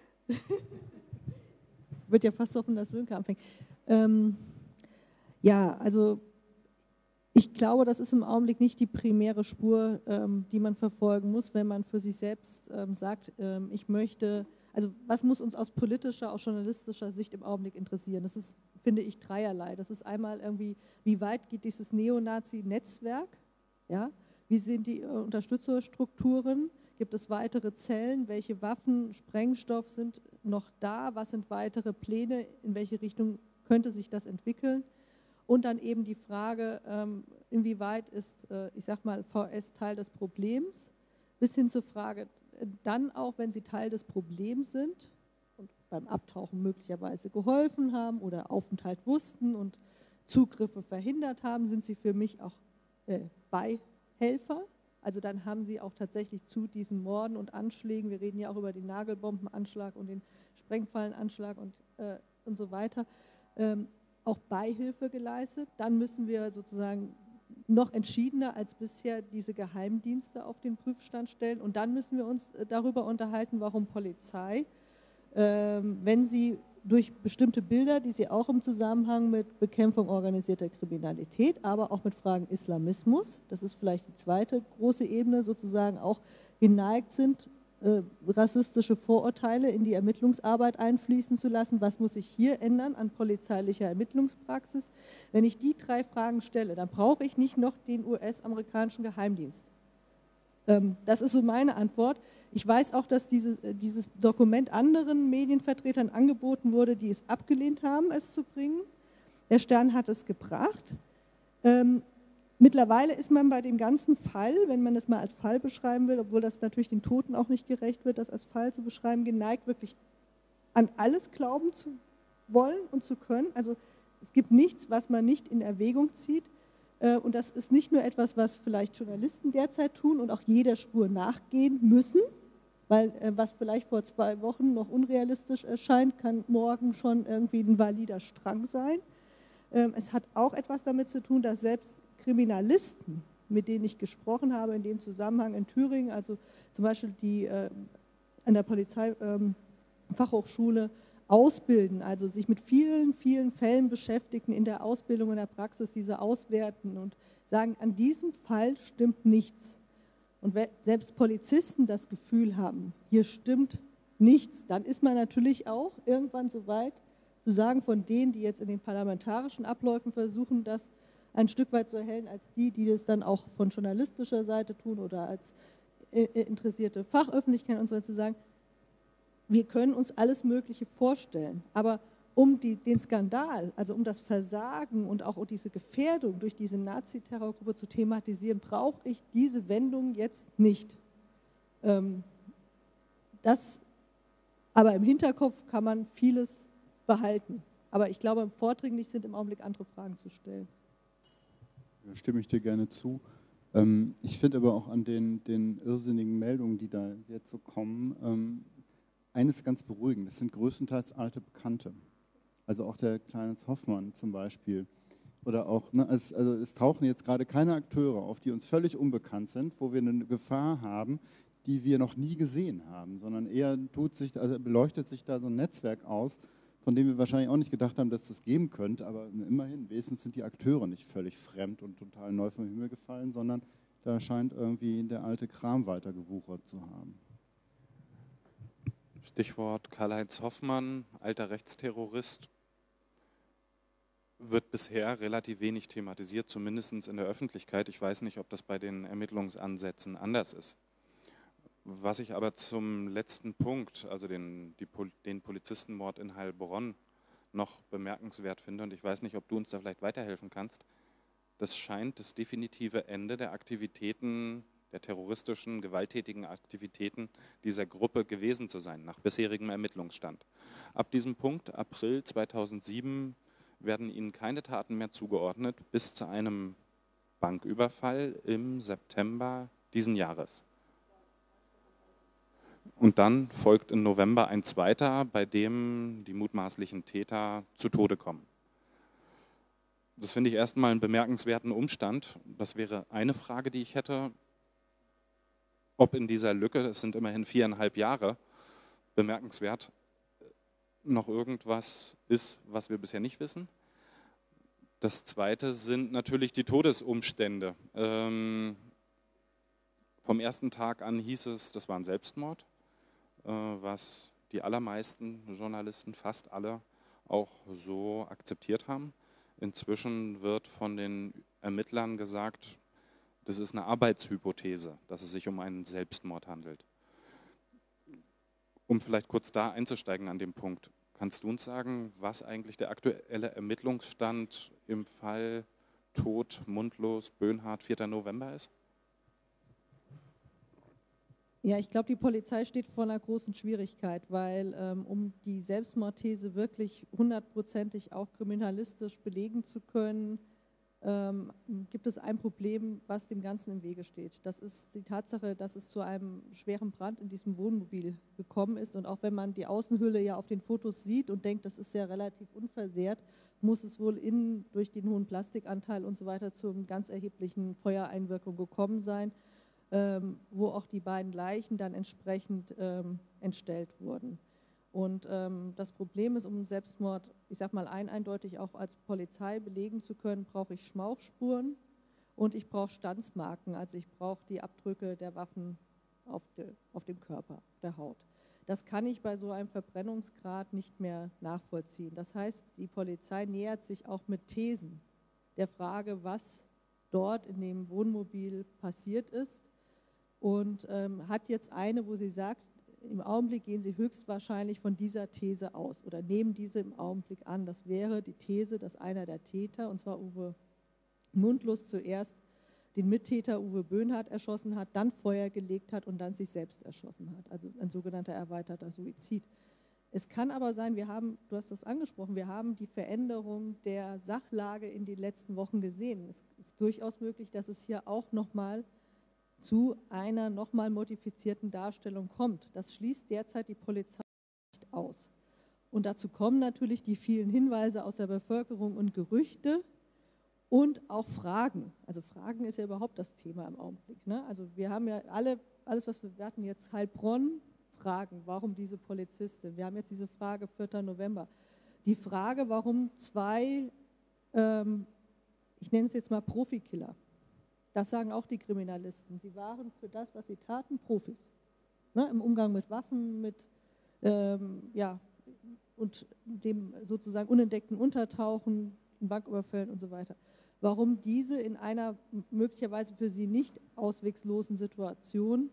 Ja, also ich glaube, das ist im Augenblick nicht die primäre Spur, die man verfolgen muss, wenn man für sich selbst sagt, ich möchte, also was muss uns aus politischer, aus journalistischer Sicht im Augenblick interessieren? Das ist finde ich, dreierlei. Das ist einmal irgendwie, wie weit geht dieses Neonazi-Netzwerk? Ja? Wie sind die Unterstützerstrukturen? Gibt es weitere Zellen? Welche Waffen, Sprengstoff sind noch da? Was sind weitere Pläne? In welche Richtung könnte sich das entwickeln? Und dann eben die Frage, inwieweit ist, ich sag mal, VS Teil des Problems, bis hin zur Frage, dann auch, wenn sie Teil des Problems sind und beim Abtauchen möglicherweise geholfen haben oder Aufenthalt wussten und Zugriffe verhindert haben, sind sie für mich auch Beihelfer. Also dann haben sie auch tatsächlich zu diesen Morden und Anschlägen, wir reden ja auch über den Nagelbombenanschlag und den Sprengfallenanschlag und so weiter, auch Beihilfe geleistet. Dann müssen wir sozusagen noch entschiedener als bisher diese Geheimdienste auf den Prüfstand stellen. Und dann müssen wir uns darüber unterhalten, warum Polizei, wenn sie durch bestimmte Bilder, die sie auch im Zusammenhang mit Bekämpfung organisierter Kriminalität, aber auch mit Fragen Islamismus, das ist vielleicht die zweite große Ebene, sozusagen auch geneigt sind, rassistische Vorurteile in die Ermittlungsarbeit einfließen zu lassen. Was muss sich hier ändern an polizeilicher Ermittlungspraxis? Wenn ich die drei Fragen stelle, dann brauche ich nicht noch den US-amerikanischen Geheimdienst. Das ist so meine Antwort. Ich weiß auch, dass dieses Dokument anderen Medienvertretern angeboten wurde, die es abgelehnt haben, es zu bringen. Der Stern hat es gebracht. Mittlerweile ist man bei dem ganzen Fall, wenn man das mal als Fall beschreiben will, obwohl das natürlich den Toten auch nicht gerecht wird, das als Fall zu beschreiben, geneigt, wirklich an alles glauben zu wollen und zu können. Also es gibt nichts, was man nicht in Erwägung zieht. Und das ist nicht nur etwas, was vielleicht Journalisten derzeit tun und auch jeder Spur nachgehen müssen, weil was vielleicht vor 2 Wochen noch unrealistisch erscheint, kann morgen schon irgendwie ein valider Strang sein. Es hat auch etwas damit zu tun, dass selbst Kriminalisten, mit denen ich gesprochen habe in dem Zusammenhang in Thüringen, also zum Beispiel die an der Polizeifachhochschule ausbilden, also sich mit vielen, vielen Fällen beschäftigen, in der Ausbildung, in der Praxis diese auswerten und sagen, an diesem Fall stimmt nichts. Und wenn selbst Polizisten das Gefühl haben, hier stimmt nichts, dann ist man natürlich auch irgendwann so weit, zu sagen, von denen, die jetzt in den parlamentarischen Abläufen versuchen, das ein Stück weit zu erhellen, als die das dann auch von journalistischer Seite tun oder als interessierte Fachöffentlichkeit und so weiter, zu sagen, wir können uns alles Mögliche vorstellen, aber um den Skandal, also um das Versagen und auch diese Gefährdung durch diese Nazi-Terrorgruppe zu thematisieren, brauche ich diese Wendung jetzt nicht. Aber im Hinterkopf kann man vieles behalten. Aber ich glaube, vordringlich sind im Augenblick andere Fragen zu stellen. Da stimme ich dir gerne zu. Ich finde aber auch an den irrsinnigen Meldungen, die da jetzt so kommen, eines ganz beruhigend. Das sind größtenteils alte Bekannte. Also auch der Kleines Hoffmann zum Beispiel. Oder auch, also es tauchen jetzt gerade keine Akteure auf, die uns völlig unbekannt sind, wo wir eine Gefahr haben, die wir noch nie gesehen haben, sondern eher beleuchtet sich da so ein Netzwerk aus, von dem wir wahrscheinlich auch nicht gedacht haben, dass das geben könnte, aber immerhin, wenigstens sind die Akteure nicht völlig fremd und total neu vom Himmel gefallen, sondern da scheint irgendwie der alte Kram weitergewuchert zu haben. Stichwort Karl-Heinz Hoffmann, alter Rechtsterrorist, wird bisher relativ wenig thematisiert, zumindest in der Öffentlichkeit. Ich weiß nicht, ob das bei den Ermittlungsansätzen anders ist. Was ich aber zum letzten Punkt, also den Polizistenmord in Heilbronn, noch bemerkenswert finde, und ich weiß nicht, ob du uns da vielleicht weiterhelfen kannst, das scheint das definitive Ende der Aktivitäten, der terroristischen, gewalttätigen Aktivitäten dieser Gruppe gewesen zu sein, nach bisherigem Ermittlungsstand. Ab diesem Punkt, April 2007, werden ihnen keine Taten mehr zugeordnet, bis zu einem Banküberfall im September diesen Jahres. Und dann folgt im November ein zweiter, bei dem die mutmaßlichen Täter zu Tode kommen. Das finde ich erstmal einen bemerkenswerten Umstand. Das wäre eine Frage, die ich hätte, ob in dieser Lücke, es sind immerhin 4,5 Jahre, bemerkenswert, noch irgendwas ist, was wir bisher nicht wissen. Das zweite sind natürlich die Todesumstände. Vom ersten Tag an hieß es, das war ein Selbstmord, was die allermeisten Journalisten, fast alle, auch so akzeptiert haben. Inzwischen wird von den Ermittlern gesagt, das ist eine Arbeitshypothese, dass es sich um einen Selbstmord handelt. Um vielleicht kurz da einzusteigen an dem Punkt, kannst du uns sagen, was eigentlich der aktuelle Ermittlungsstand im Fall Tod, Mundlos, Böhnhardt, 4. November ist? Ja, ich glaube, die Polizei steht vor einer großen Schwierigkeit, weil um die Selbstmordthese wirklich hundertprozentig auch kriminalistisch belegen zu können, gibt es ein Problem, was dem Ganzen im Wege steht. Das ist die Tatsache, dass es zu einem schweren Brand in diesem Wohnmobil gekommen ist. Und auch wenn man die Außenhülle ja auf den Fotos sieht und denkt, das ist ja relativ unversehrt, muss es wohl innen durch den hohen Plastikanteil und so weiter zu einer ganz erheblichen Feuereinwirkung gekommen sein, wo auch die beiden Leichen dann entsprechend entstellt wurden. Und das Problem ist, um Selbstmord, ich sag mal eindeutig auch als Polizei belegen zu können, brauche ich Schmauchspuren und ich brauche Standsmarken, also ich brauche die Abdrücke der Waffen auf dem Körper, der Haut. Das kann ich bei so einem Verbrennungsgrad nicht mehr nachvollziehen. Das heißt, die Polizei nähert sich auch mit Thesen der Frage, was dort in dem Wohnmobil passiert ist und hat jetzt eine, wo sie sagt, im Augenblick gehen sie höchstwahrscheinlich von dieser These aus oder nehmen diese im Augenblick an. Das wäre die These, dass einer der Täter, und zwar Uwe Mundlos, zuerst den Mittäter Uwe Böhnhardt erschossen hat, dann Feuer gelegt hat und dann sich selbst erschossen hat. Also ein sogenannter erweiterter Suizid. Es kann aber sein, du hast das angesprochen, wir haben die Veränderung der Sachlage in den letzten Wochen gesehen. Es ist durchaus möglich, dass es hier auch nochmal zu einer nochmal modifizierten Darstellung kommt. Das schließt derzeit die Polizei nicht aus. Und dazu kommen natürlich die vielen Hinweise aus der Bevölkerung und Gerüchte und auch Fragen. Also Fragen ist ja überhaupt das Thema im Augenblick. Ne? Also wir haben ja alles, was wir hatten jetzt Heilbronn, Fragen, warum diese Polizistin? Wir haben jetzt diese Frage 4. November. Die Frage, warum zwei, ich nenne es jetzt mal Profikiller, das sagen auch die Kriminalisten. Sie waren für das, was sie taten, Profis. Ne, im Umgang mit Waffen, mit und dem sozusagen unentdeckten Untertauchen, Banküberfällen und so weiter. Warum diese in einer möglicherweise für sie nicht auswegslosen Situation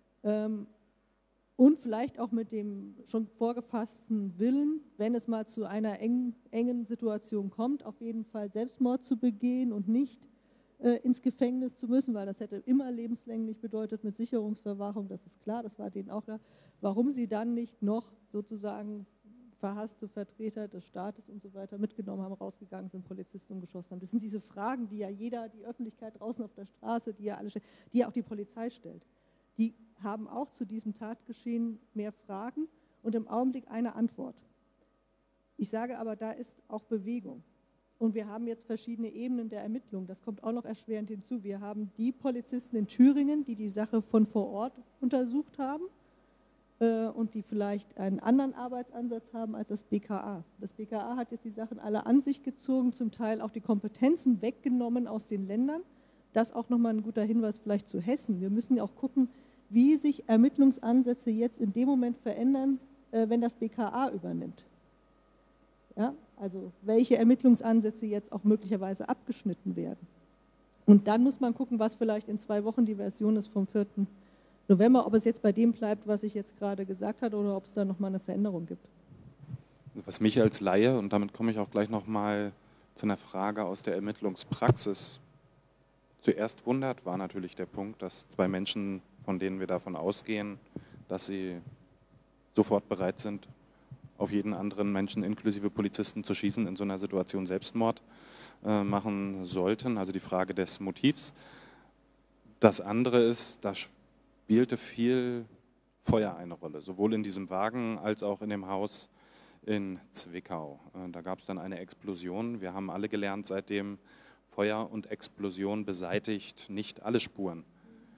und vielleicht auch mit dem schon vorgefassten Willen, wenn es mal zu einer engen Situation kommt, auf jeden Fall Selbstmord zu begehen und nicht ins Gefängnis zu müssen, weil das hätte immer lebenslänglich bedeutet mit Sicherungsverwahrung, das ist klar, das war denen auch klar. Warum sie dann nicht noch sozusagen verhasste Vertreter des Staates und so weiter mitgenommen haben, rausgegangen sind, Polizisten umgeschossen haben. Das sind diese Fragen, die ja die Öffentlichkeit draußen auf der Straße, die ja auch die Polizei stellt. Die haben auch zu diesem Tatgeschehen mehr Fragen und im Augenblick eine Antwort. Ich sage aber, da ist auch Bewegung. Und wir haben jetzt verschiedene Ebenen der Ermittlung. Das kommt auch noch erschwerend hinzu. Wir haben die Polizisten in Thüringen, die die Sache von vor Ort untersucht haben und die vielleicht einen anderen Arbeitsansatz haben als das BKA. Das BKA hat jetzt die Sachen alle an sich gezogen, zum Teil auch die Kompetenzen weggenommen aus den Ländern. Das auch nochmal ein guter Hinweis vielleicht zu Hessen. Wir müssen ja auch gucken, wie sich Ermittlungsansätze jetzt in dem Moment verändern, wenn das BKA übernimmt. Ja, also welche Ermittlungsansätze jetzt auch möglicherweise abgeschnitten werden. Und dann muss man gucken, was vielleicht in 2 Wochen die Version ist vom 4. November, ob es jetzt bei dem bleibt, was ich jetzt gerade gesagt habe, oder ob es da nochmal eine Veränderung gibt. Was mich als Laie, und damit komme ich auch gleich nochmal zu einer Frage aus der Ermittlungspraxis, zuerst wundert, war natürlich der Punkt, dass 2 Menschen, von denen wir davon ausgehen, dass sie sofort bereit sind, auf jeden anderen Menschen inklusive Polizisten zu schießen, in so einer Situation Selbstmord machen sollten, also die Frage des Motivs. Das andere ist, da spielte viel Feuer eine Rolle, sowohl in diesem Wagen als auch in dem Haus in Zwickau. Da gab es dann eine Explosion. Wir haben alle gelernt seitdem, Feuer und Explosion beseitigt nicht alle Spuren.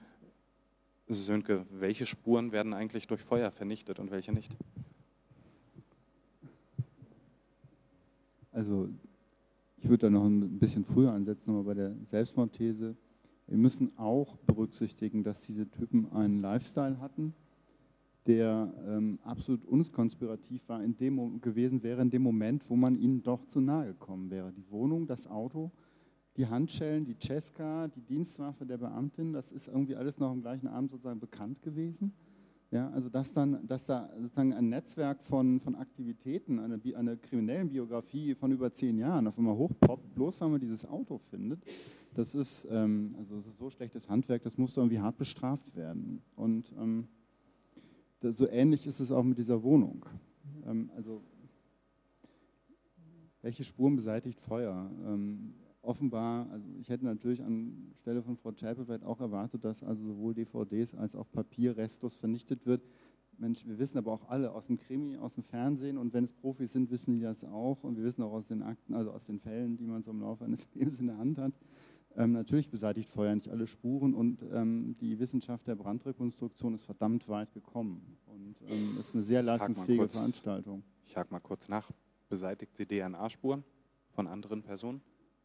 Sönke, welche Spuren werden eigentlich durch Feuer vernichtet und welche nicht? Also ich würde da noch ein bisschen früher ansetzen, aber bei der Selbstmordthese. Wir müssen auch berücksichtigen, dass diese Typen einen Lifestyle hatten, der absolut unkonspirativ war, gewesen wäre in dem Moment, wo man ihnen doch zu nahe gekommen wäre. Die Wohnung, das Auto, die Handschellen, die Cesca, die Dienstwaffe der Beamtin, das ist irgendwie alles noch am gleichen Abend sozusagen bekannt gewesen. Ja, also dass da sozusagen ein Netzwerk von Aktivitäten, eine kriminellen Biografie von über 10 Jahren auf einmal hochpoppt, bloß weil man dieses Auto findet, das ist so schlechtes Handwerk, das muss irgendwie hart bestraft werden. Und so ähnlich ist es auch mit dieser Wohnung. Also welche Spuren beseitigt Feuer? Offenbar, also ich hätte natürlich anstelle von Frau Zschäpe auch erwartet, dass also sowohl DVDs als auch Papier restlos vernichtet wird. Mensch, wir wissen aber auch alle aus dem Krimi, aus dem Fernsehen, und wenn es Profis sind, wissen die das auch, und wir wissen auch aus den Akten, also aus den Fällen, die man so im Laufe eines Lebens in der Hand hat. Natürlich beseitigt Feuer nicht alle Spuren, und die Wissenschaft der Brandrekonstruktion ist verdammt weit gekommen, und ist eine sehr leistungsfähige Veranstaltung. Ich hake mal kurz nach. Beseitigt sie DNA-Spuren von anderen Personen?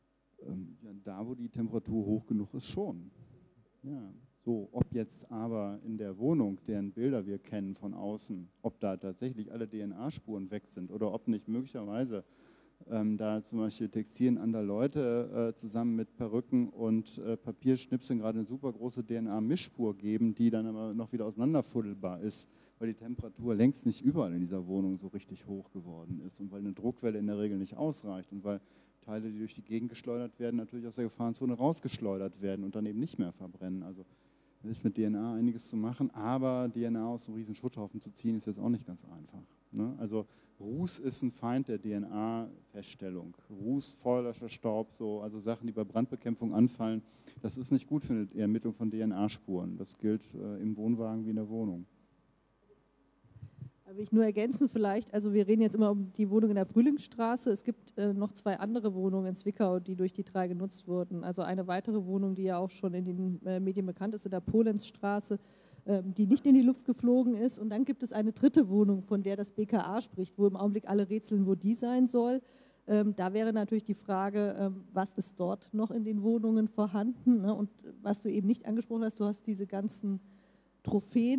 Ja, da, wo die Temperatur hoch genug ist, schon. Ja, so, ob jetzt aber in der Wohnung, deren Bilder wir kennen von außen, ob da tatsächlich alle DNA-Spuren weg sind oder ob nicht möglicherweise da zum Beispiel Textilien anderer Leute zusammen mit Perücken und Papierschnipseln gerade eine super große DNA-Mischspur geben, die dann aber noch wieder auseinanderfuddelbar ist, weil die Temperatur längst nicht überall in dieser Wohnung so richtig hoch geworden ist und weil eine Druckwelle in der Regel nicht ausreicht und weil Teile, die durch die Gegend geschleudert werden, natürlich aus der Gefahrenzone rausgeschleudert werden und dann eben nicht mehr verbrennen. Also da ist mit DNA einiges zu machen, aber DNA aus einem riesen Schutthaufen zu ziehen, ist jetzt auch nicht ganz einfach. Ne? Also Ruß ist ein Feind der DNA-Feststellung. Ruß, feuerlöscher Staub, also Sachen, die bei Brandbekämpfung anfallen, das ist nicht gut für die Ermittlung von DNA-Spuren. Das gilt im Wohnwagen wie in der Wohnung. Da will ich nur ergänzen vielleicht, also wir reden jetzt immer um die Wohnung in der Frühlingsstraße. Es gibt noch 2 andere Wohnungen in Zwickau, die durch die 3 genutzt wurden. Also eine weitere Wohnung, die ja auch schon in den Medien bekannt ist, in der Polenzstraße, die nicht in die Luft geflogen ist. Und dann gibt es eine 3. Wohnung, von der das BKA spricht, wo im Augenblick alle rätseln, wo die sein soll. Da wäre natürlich die Frage, was ist dort noch in den Wohnungen vorhanden? Ne? Und was du eben nicht angesprochen hast, du hast diese ganzen Trophäen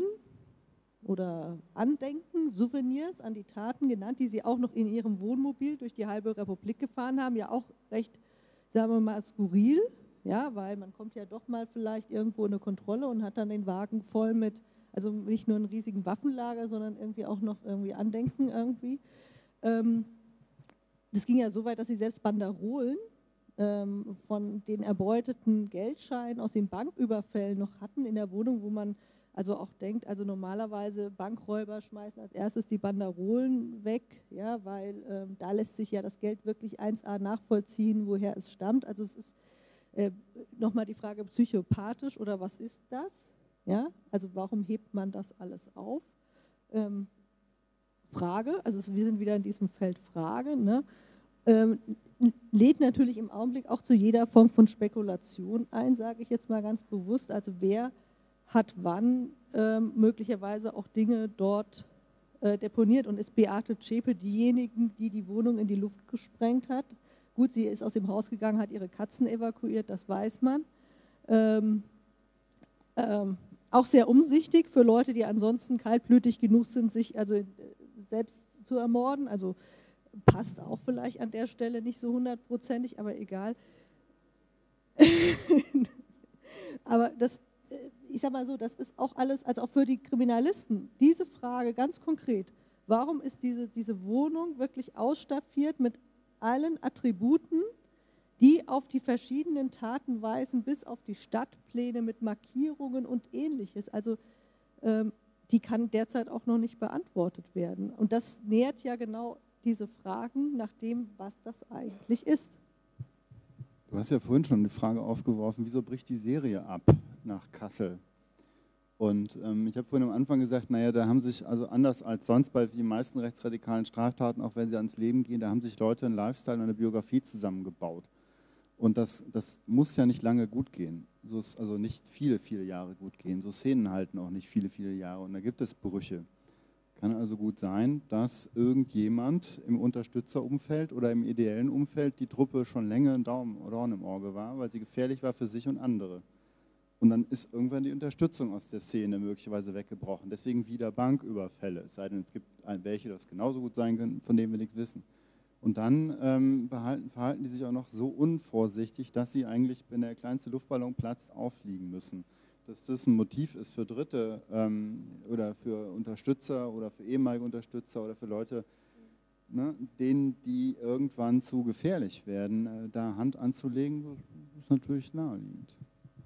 oder Andenken, Souvenirs an die Taten genannt, die sie auch noch in ihrem Wohnmobil durch die halbe Republik gefahren haben, ja auch recht, sagen wir mal, skurril, ja, weil man kommt ja doch mal vielleicht irgendwo in eine Kontrolle und hat dann den Wagen voll mit, also nicht nur einen riesigen Waffenlager, sondern irgendwie auch noch irgendwie Andenken irgendwie. Das ging ja so weit, dass sie selbst Banderolen von den erbeuteten Geldscheinen aus den Banküberfällen noch hatten in der Wohnung, wo man also auch denkt, also normalerweise Bankräuber schmeißen als erstes die Banderolen weg, ja, weil da lässt sich ja das Geld wirklich 1a nachvollziehen, woher es stammt. Also es ist nochmal die Frage, psychopathisch oder was ist das? Ja, also warum hebt man das alles auf? Frage, also wir sind wieder in diesem Feld Frage, ne? Lädt natürlich im Augenblick auch zu jeder Form von Spekulation ein, sage ich jetzt mal ganz bewusst. Also wer hat wann möglicherweise auch Dinge dort deponiert und ist Beate Zschäpe diejenige, die die Wohnung in die Luft gesprengt hat? Gut, sie ist aus dem Haus gegangen, hat ihre Katzen evakuiert, das weiß man. Auch sehr umsichtig für Leute, die ansonsten kaltblütig genug sind, sich also selbst zu ermorden. Also passt auch vielleicht an der Stelle nicht so 100%ig, aber egal. Aber das, ich sage mal so, das ist auch alles, also auch für die Kriminalisten, diese Frage ganz konkret, warum ist diese Wohnung wirklich ausstaffiert mit allen Attributen, die auf die verschiedenen Taten weisen, bis auf die Stadtpläne mit Markierungen und Ähnliches. Also die kann derzeit auch noch nicht beantwortet werden. Und das nährt ja genau diese Fragen nach dem, was das eigentlich ist. Du hast ja vorhin schon die Frage aufgeworfen, wieso bricht die Serie ab nach Kassel? Und ich habe vorhin am Anfang gesagt, naja, da haben sich, also anders als sonst bei den meisten rechtsradikalen Straftaten, auch wenn sie ans Leben gehen, da haben sich Leute einen Lifestyle und eine Biografie zusammengebaut. Und das muss ja nicht lange gut gehen. Also nicht viele, viele Jahre gut gehen. So Szenen halten auch nicht viele, viele Jahre. Und da gibt es Brüche. Kann also gut sein, dass irgendjemand im Unterstützerumfeld oder im ideellen Umfeld die Truppe schon länger ein Dorn im Auge war, weil sie gefährlich war für sich und andere. Und dann ist irgendwann die Unterstützung aus der Szene möglicherweise weggebrochen. Deswegen wieder Banküberfälle, es sei denn, es gibt welche, das genauso gut sein können, von denen wir nichts wissen. Und dann verhalten die sich auch noch so unvorsichtig, dass sie eigentlich, wenn der kleinste Luftballon platzt, auffliegen müssen. Dass das ein Motiv ist für Dritte oder für Unterstützer oder für ehemalige Unterstützer oder für Leute, ne, denen die irgendwann zu gefährlich werden, da Hand anzulegen, ist natürlich naheliegend.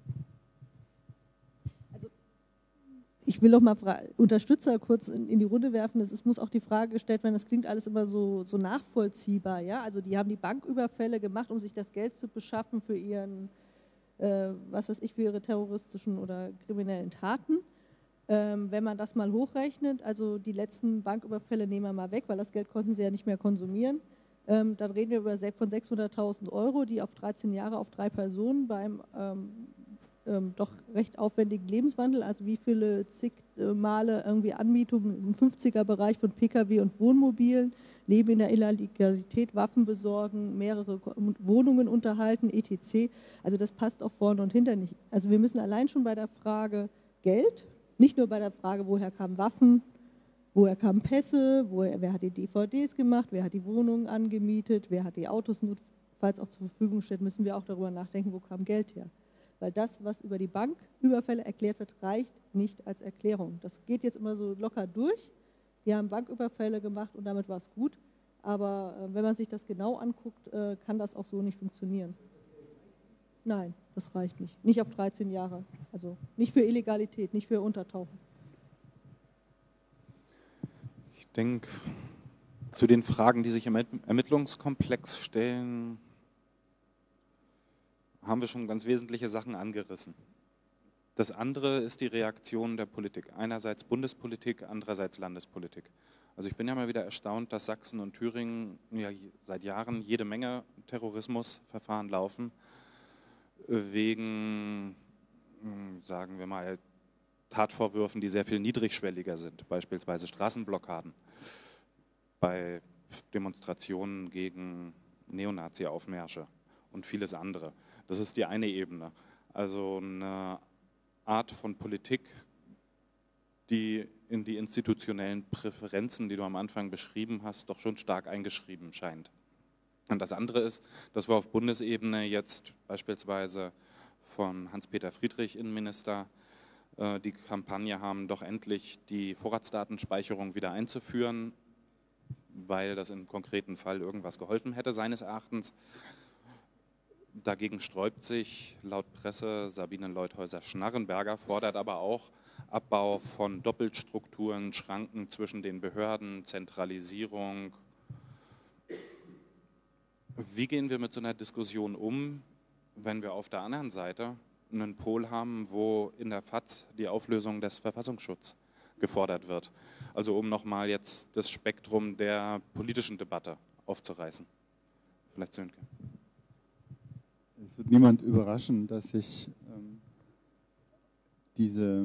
Ich will noch mal Unterstützer kurz in die Runde werfen. Es muss auch die Frage gestellt werden, das klingt alles immer so nachvollziehbar. Ja? Also die haben die Banküberfälle gemacht, um sich das Geld zu beschaffen für ihren, was weiß ich, für ihre terroristischen oder kriminellen Taten. Wenn man das mal hochrechnet, also die letzten Banküberfälle nehmen wir mal weg, weil das Geld konnten sie ja nicht mehr konsumieren. Dann reden wir von 600.000 Euro, die auf 13 Jahre auf 3 Personen beim doch recht aufwendigen Lebenswandel, also wie viele zig Male irgendwie Anmietungen im 50er-Bereich von Pkw und Wohnmobilen, Leben in der Illegalität, Waffen besorgen, mehrere Wohnungen unterhalten, etc. Also das passt auch vorne und hinter nicht. Also wir müssen allein schon bei der Frage Geld, nicht nur bei der Frage, woher kamen Waffen, woher kamen Pässe, wer hat die DVDs gemacht, wer hat die Wohnungen angemietet, wer hat die Autos notfalls auch zur Verfügung gestellt, müssen wir auch darüber nachdenken, wo kam Geld her. Weil das, was über die Banküberfälle erklärt wird, reicht nicht als Erklärung. Das geht jetzt immer so locker durch. Die haben Banküberfälle gemacht und damit war es gut. Aber wenn man sich das genau anguckt, kann das auch so nicht funktionieren. Nein, das reicht nicht. Nicht auf 13 Jahre. Also nicht für Illegalität, nicht für Untertauchen. Ich denke, zu den Fragen, die sich im Ermittlungskomplex stellen, haben wir schon ganz wesentliche Sachen angerissen. Das andere ist die Reaktion der Politik. Einerseits Bundespolitik, andererseits Landespolitik. Also ich bin ja mal wieder erstaunt, dass Sachsen und Thüringen ja seit Jahren jede Menge Terrorismusverfahren laufen, wegen, sagen wir mal, Tatvorwürfen, die sehr viel niedrigschwelliger sind, beispielsweise Straßenblockaden bei Demonstrationen gegen Neonazi-Aufmärsche und vieles andere. Das ist die eine Ebene. Also eine Art von Politik, die in die institutionellen Präferenzen, die du am Anfang beschrieben hast, doch schon stark eingeschrieben scheint. Und das andere ist, dass wir auf Bundesebene jetzt beispielsweise von Hans-Peter Friedrich, Innenminister, die Kampagne haben, doch endlich die Vorratsdatenspeicherung wieder einzuführen, weil das im konkreten Fall irgendwas geholfen hätte, seines Erachtens. Dagegen sträubt sich laut Presse Sabine Leuthäuser-Schnarrenberger, fordert aber auch Abbau von Doppelstrukturen, Schranken zwischen den Behörden, Zentralisierung. Wie gehen wir mit so einer Diskussion um, wenn wir auf der anderen Seite einen Pol haben, wo in der FAZ die Auflösung des Verfassungsschutzes gefordert wird? Also um nochmal jetzt das Spektrum der politischen Debatte aufzureißen. Vielleicht Sönke. Es wird niemand überraschen, dass ich diese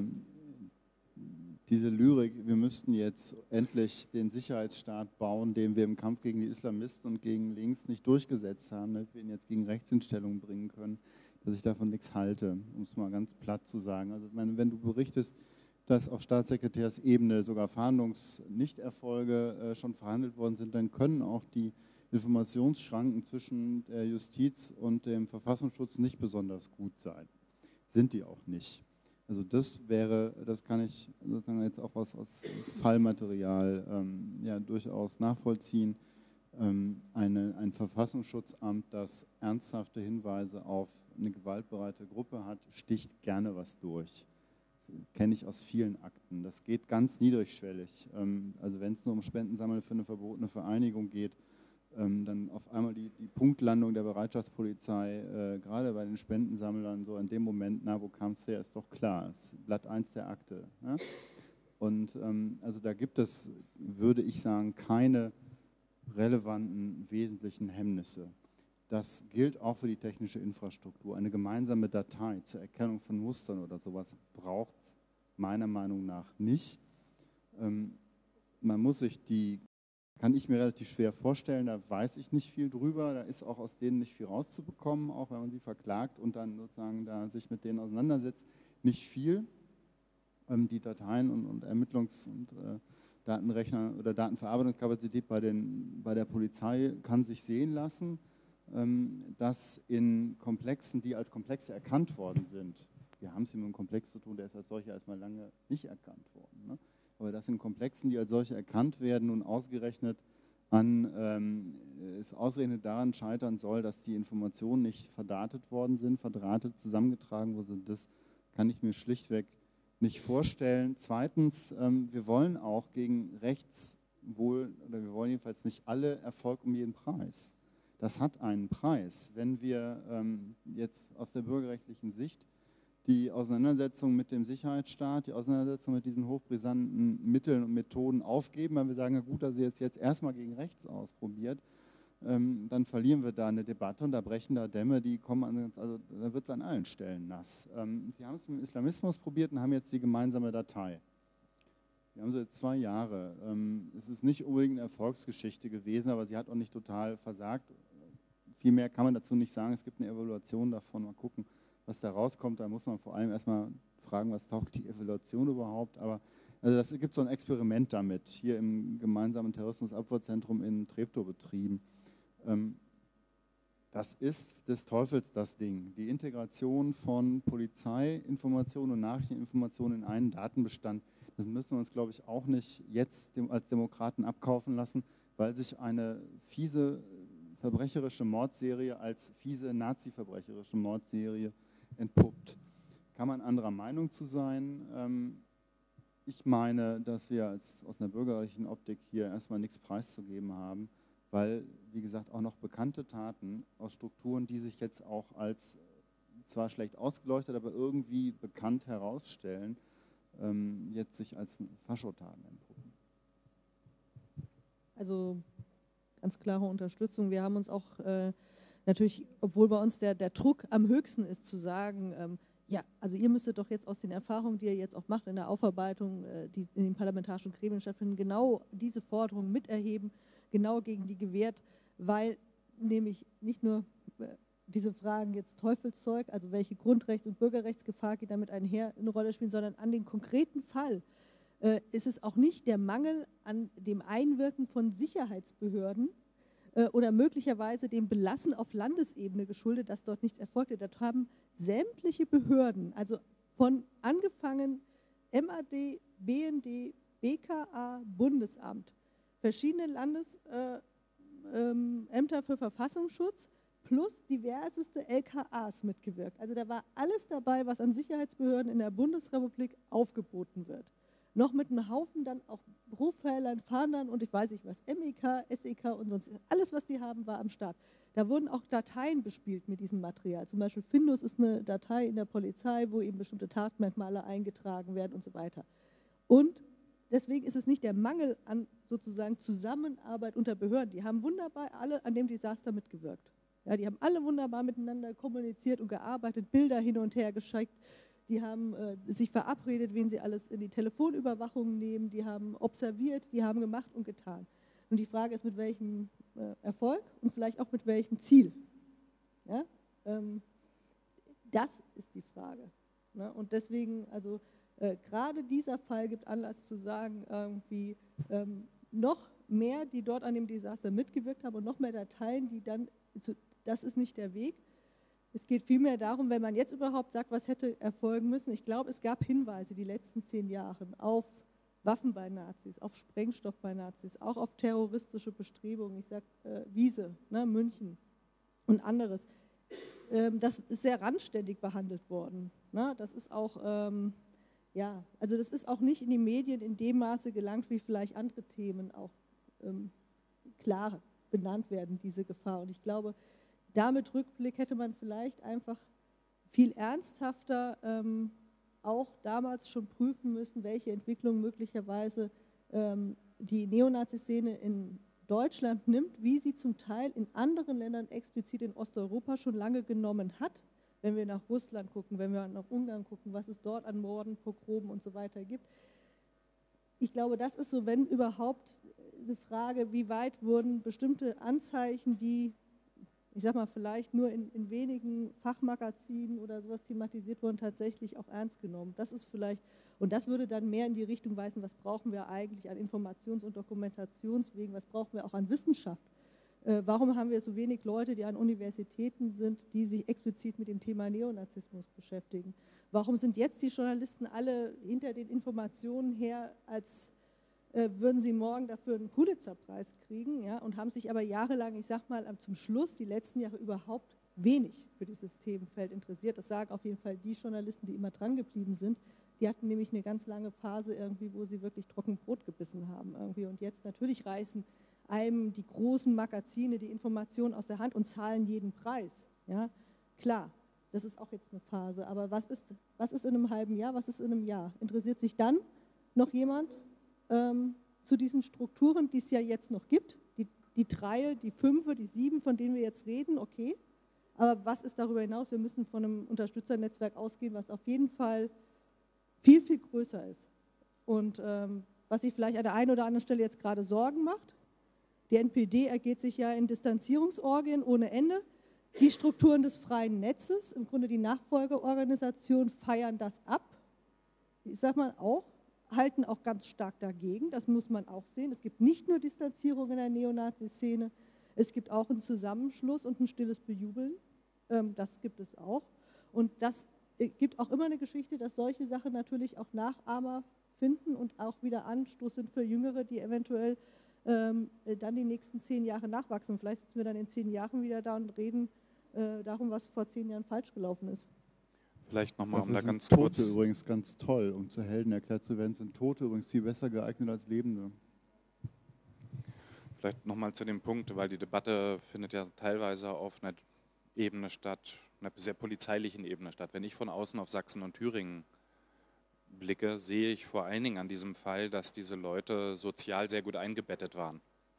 Lyrik, wir müssten jetzt endlich den Sicherheitsstaat bauen, den wir im Kampf gegen die Islamisten und gegen links nicht durchgesetzt haben, damit wir ihn jetzt gegen rechts in Stellung bringen können, dass ich davon nichts halte, um es mal ganz platt zu sagen. Also wenn du berichtest, dass auf Staatssekretärsebene sogar Fahndungsnichterfolge schon verhandelt worden sind, dann können auch die Informationsschranken zwischen der Justiz und dem Verfassungsschutz nicht besonders gut sein. Sind die auch nicht. Also das kann ich sozusagen jetzt auch aus Fallmaterial ja, durchaus nachvollziehen. Ein Verfassungsschutzamt, das ernsthafte Hinweise auf eine gewaltbereite Gruppe hat, sticht gerne was durch. Das kenne ich aus vielen Akten. Das geht ganz niedrigschwellig. Also wenn es nur um Spendensammeln für eine verbotene Vereinigung geht, dann auf einmal die Punktlandung der Bereitschaftspolizei, gerade bei den Spendensammlern, so in dem Moment, na, wo kam es her, ist doch klar, ist Blatt 1 der Akte. Ja? Und also da gibt es, würde ich sagen, keine relevanten, wesentlichen Hemmnisse. Das gilt auch für die technische Infrastruktur. Eine gemeinsame Datei zur Erkennung von Mustern oder sowas braucht es meiner Meinung nach nicht. Man muss sich kann ich mir relativ schwer vorstellen, da weiß ich nicht viel drüber, da ist auch aus denen nicht viel rauszubekommen, auch wenn man sie verklagt und dann sozusagen da sich mit denen auseinandersetzt. nicht viel. Die Dateien und Ermittlungs- und Datenrechner oder Datenverarbeitungskapazität bei der Polizei kann sich sehen lassen, dass in Komplexen, die als Komplexe erkannt worden sind, wir haben es hier mit einem Komplex zu tun, der ist als solcher erstmal lange nicht erkannt worden, ne? Aber dass in Komplexen, die als solche erkannt werden und ausgerechnet es ausgerechnet daran scheitern soll, dass die Informationen nicht verdrahtet worden sind, verdrahtet zusammengetragen worden sind, das kann ich mir schlichtweg nicht vorstellen. Zweitens, wir wollen auch gegen rechts wohl, oder wir wollen jedenfalls nicht alle Erfolg um jeden Preis. Das hat einen Preis. Wenn wir jetzt aus der bürgerrechtlichen Sicht die Auseinandersetzung mit dem Sicherheitsstaat, die Auseinandersetzung mit diesen hochbrisanten Mitteln und Methoden aufgeben, weil wir sagen, na gut, dass ihr jetzt erstmal gegen rechts ausprobiert, dann verlieren wir da eine Debatte und da brechen da Dämme, die kommen, also da wird es an allen Stellen nass. Sie haben es mit dem Islamismus probiert und haben jetzt die gemeinsame Datei. Wir haben sie jetzt 2 Jahre. Es ist nicht unbedingt eine Erfolgsgeschichte gewesen, aber sie hat auch nicht total versagt. Viel mehr kann man dazu nicht sagen. Es gibt eine Evaluation davon. Mal gucken, was da rauskommt. Da muss man vor allem erstmal fragen, was taugt die Evaluation überhaupt. Aber also das gibt so ein Experiment damit, hier im gemeinsamen Terrorismusabwehrzentrum in Treptow betrieben. Das ist des Teufels das Ding. Die Integration von Polizeiinformationen und Nachrichteninformationen in einen Datenbestand, das müssen wir uns, glaube ich, auch nicht jetzt als Demokraten abkaufen lassen, weil sich eine fiese verbrecherische Mordserie als fiese nazi-verbrecherische Mordserie entpuppt. Kann man anderer Meinung zu sein? Ich meine, dass wir aus einer bürgerlichen Optik hier erstmal nichts preiszugeben haben, weil, wie gesagt, auch noch bekannte Taten aus Strukturen, die sich jetzt auch als zwar schlecht ausgeleuchtet, aber irgendwie bekannt herausstellen, jetzt sich als Faschotaten entpuppen. Also ganz klare Unterstützung. Wir haben uns auch natürlich, obwohl bei uns der Druck am höchsten ist, zu sagen, ja, also ihr müsstet doch jetzt aus den Erfahrungen, die ihr jetzt auch macht in der Aufarbeitung, die in den parlamentarischen Gremien stattfinden, genau diese Forderungen miterheben, genau gegen die gewährt, weil nämlich nicht nur diese Fragen jetzt Teufelszeug, also welche Grundrechts- und Bürgerrechtsgefahr geht damit einher, eine Rolle spielen, sondern an den konkreten Fall ist es auch nicht der Mangel an dem Einwirken von Sicherheitsbehörden oder möglicherweise dem Belassen auf Landesebene geschuldet, dass dort nichts erfolgte. Dort haben sämtliche Behörden, also von angefangen MAD, BND, BKA, Bundesamt, verschiedene Landesämter für Verfassungsschutz plus diverseste LKAs mitgewirkt. Also da war alles dabei, was an Sicherheitsbehörden in der Bundesrepublik aufgeboten wird. Noch mit einem Haufen dann auch Profiler, Fahndern und ich weiß nicht was, MEK, SEK und sonst alles, was die haben, war am Start. Da wurden auch Dateien bespielt mit diesem Material. Zum Beispiel Findus ist eine Datei in der Polizei, wo eben bestimmte Tatmerkmale eingetragen werden und so weiter. Und deswegen ist es nicht der Mangel an sozusagen Zusammenarbeit unter Behörden. Die haben wunderbar alle an dem Desaster mitgewirkt. Ja, die haben alle wunderbar miteinander kommuniziert und gearbeitet, Bilder hin und her geschickt. Die haben sich verabredet, wen sie alles in die Telefonüberwachung nehmen. Die haben observiert, die haben gemacht und getan. Und die Frage ist, mit welchem Erfolg und vielleicht auch mit welchem Ziel. Ja? Das ist die Frage. Ne? Und deswegen, also gerade dieser Fall gibt Anlass zu sagen, irgendwie noch mehr, die dort an dem Desaster mitgewirkt haben und noch mehr Dateien, die dann, das ist nicht der Weg. Es geht vielmehr darum, wenn man jetzt überhaupt sagt, was hätte erfolgen müssen. Ich glaube, es gab Hinweise die letzten 10 Jahre auf Waffen bei Nazis, auf Sprengstoff bei Nazis, auch auf terroristische Bestrebungen. Ich sage Wiese, ne, München und anderes. Das ist sehr randständig behandelt worden. Ne? Das ist auch, ja, also das ist auch nicht in die Medien in dem Maße gelangt, wie vielleicht andere Themen auch klar benannt werden, diese Gefahr. Und ich glaube, damit Rückblick hätte man vielleicht einfach viel ernsthafter auch damals schon prüfen müssen, welche Entwicklung möglicherweise die Neonazi-Szene in Deutschland nimmt, wie sie zum Teil in anderen Ländern, explizit in Osteuropa, schon lange genommen hat. Wenn wir nach Russland gucken, wenn wir nach Ungarn gucken, was es dort an Morden, Pogromen und so weiter gibt. Ich glaube, das ist so, wenn überhaupt, eine Frage, wie weit wurden bestimmte Anzeichen, die ich sag mal, vielleicht nur in wenigen Fachmagazinen oder sowas thematisiert wurden, tatsächlich auch ernst genommen. Das ist vielleicht, und das würde dann mehr in die Richtung weisen, was brauchen wir eigentlich an Informations- und Dokumentationswegen, was brauchen wir auch an Wissenschaft. Warum haben wir so wenig Leute, die an Universitäten sind, die sich explizit mit dem Thema Neonazismus beschäftigen? Warum sind jetzt die Journalisten alle hinter den Informationen her, als würden sie morgen dafür einen Pulitzer-Preis kriegen, ja, und haben sich aber jahrelang, ich sag mal, zum Schluss, die letzten Jahre überhaupt wenig für dieses Themenfeld interessiert. Das sagen auf jeden Fall die Journalisten, die immer dran geblieben sind. Die hatten nämlich eine ganz lange Phase irgendwie, wo sie wirklich trocken Brot gebissen haben irgendwie. Und jetzt natürlich reißen einem die großen Magazine die Informationen aus der Hand und zahlen jeden Preis. Ja, klar, das ist auch jetzt eine Phase. Aber was ist in einem halben Jahr, was ist in einem Jahr? Interessiert sich dann noch jemand zu diesen Strukturen, die es ja jetzt noch gibt? Die 3, die 5, die 7, von denen wir jetzt reden, okay. Aber was ist darüber hinaus? Wir müssen von einem Unterstützernetzwerk ausgehen, was auf jeden Fall viel, viel größer ist. Und was sich vielleicht an der einen oder anderen Stelle jetzt gerade Sorgen macht, die NPD ergeht sich ja in Distanzierungsorgien ohne Ende. Die Strukturen des freien Netzes, im Grunde die Nachfolgeorganisationen, feiern das ab. Ich sage mal auch, halten auch ganz stark dagegen, das muss man auch sehen. Es gibt nicht nur Distanzierung in der Neonazi-Szene, es gibt auch einen Zusammenschluss und ein stilles Bejubeln, das gibt es auch. Und das gibt auch immer eine Geschichte, dass solche Sachen natürlich auch Nachahmer finden und auch wieder Anstoß sind für Jüngere, die eventuell dann die nächsten 10 Jahre nachwachsen. Vielleicht sitzen wir dann in 10 Jahren wieder da und reden darum, was vor 10 Jahren falsch gelaufen ist. Vielleicht nochmal, um da ganz Tote kurz... übrigens ganz toll, um zu Helden erklärt zu werden, sind Tote übrigens viel besser geeignet als Lebende. Vielleicht nochmal zu dem Punkt, weil die Debatte findet ja teilweise auf einer Ebene statt, einer sehr polizeilichen Ebene statt. Wenn ich von außen auf Sachsen und Thüringen blicke, sehe ich vor allen Dingen an diesem Fall, dass diese Leute sozial sehr gut eingebettet waren.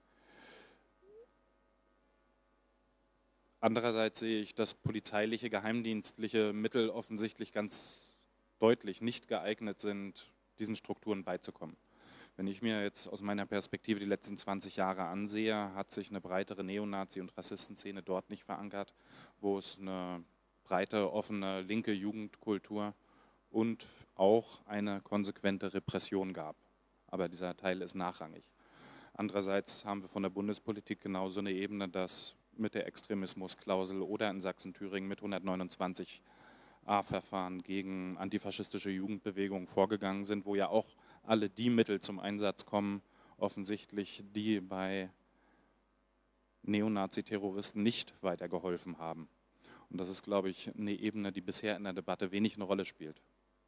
Andererseits sehe ich, dass polizeiliche, geheimdienstliche Mittel offensichtlich ganz deutlich nicht geeignet sind, diesen Strukturen beizukommen. Wenn ich mir jetzt aus meiner Perspektive die letzten 20 Jahre ansehe, hat sich eine breitere Neonazi- und Rassistenszene dort nicht verankert, wo es eine breite, offene, linke Jugendkultur und auch eine konsequente Repression gab. Aber dieser Teil ist nachrangig. Andererseits haben wir von der Bundespolitik genauso eine Ebene, dass mit der Extremismusklausel oder in Sachsen-Thüringen mit 129 A-Verfahren gegen antifaschistische Jugendbewegungen vorgegangen sind, wo ja auch alle die Mittel zum Einsatz kommen, offensichtlich, die bei Neonazi-Terroristen nicht weitergeholfen haben. Und das ist, glaube ich, eine Ebene, die bisher in der Debatte wenig eine Rolle spielt.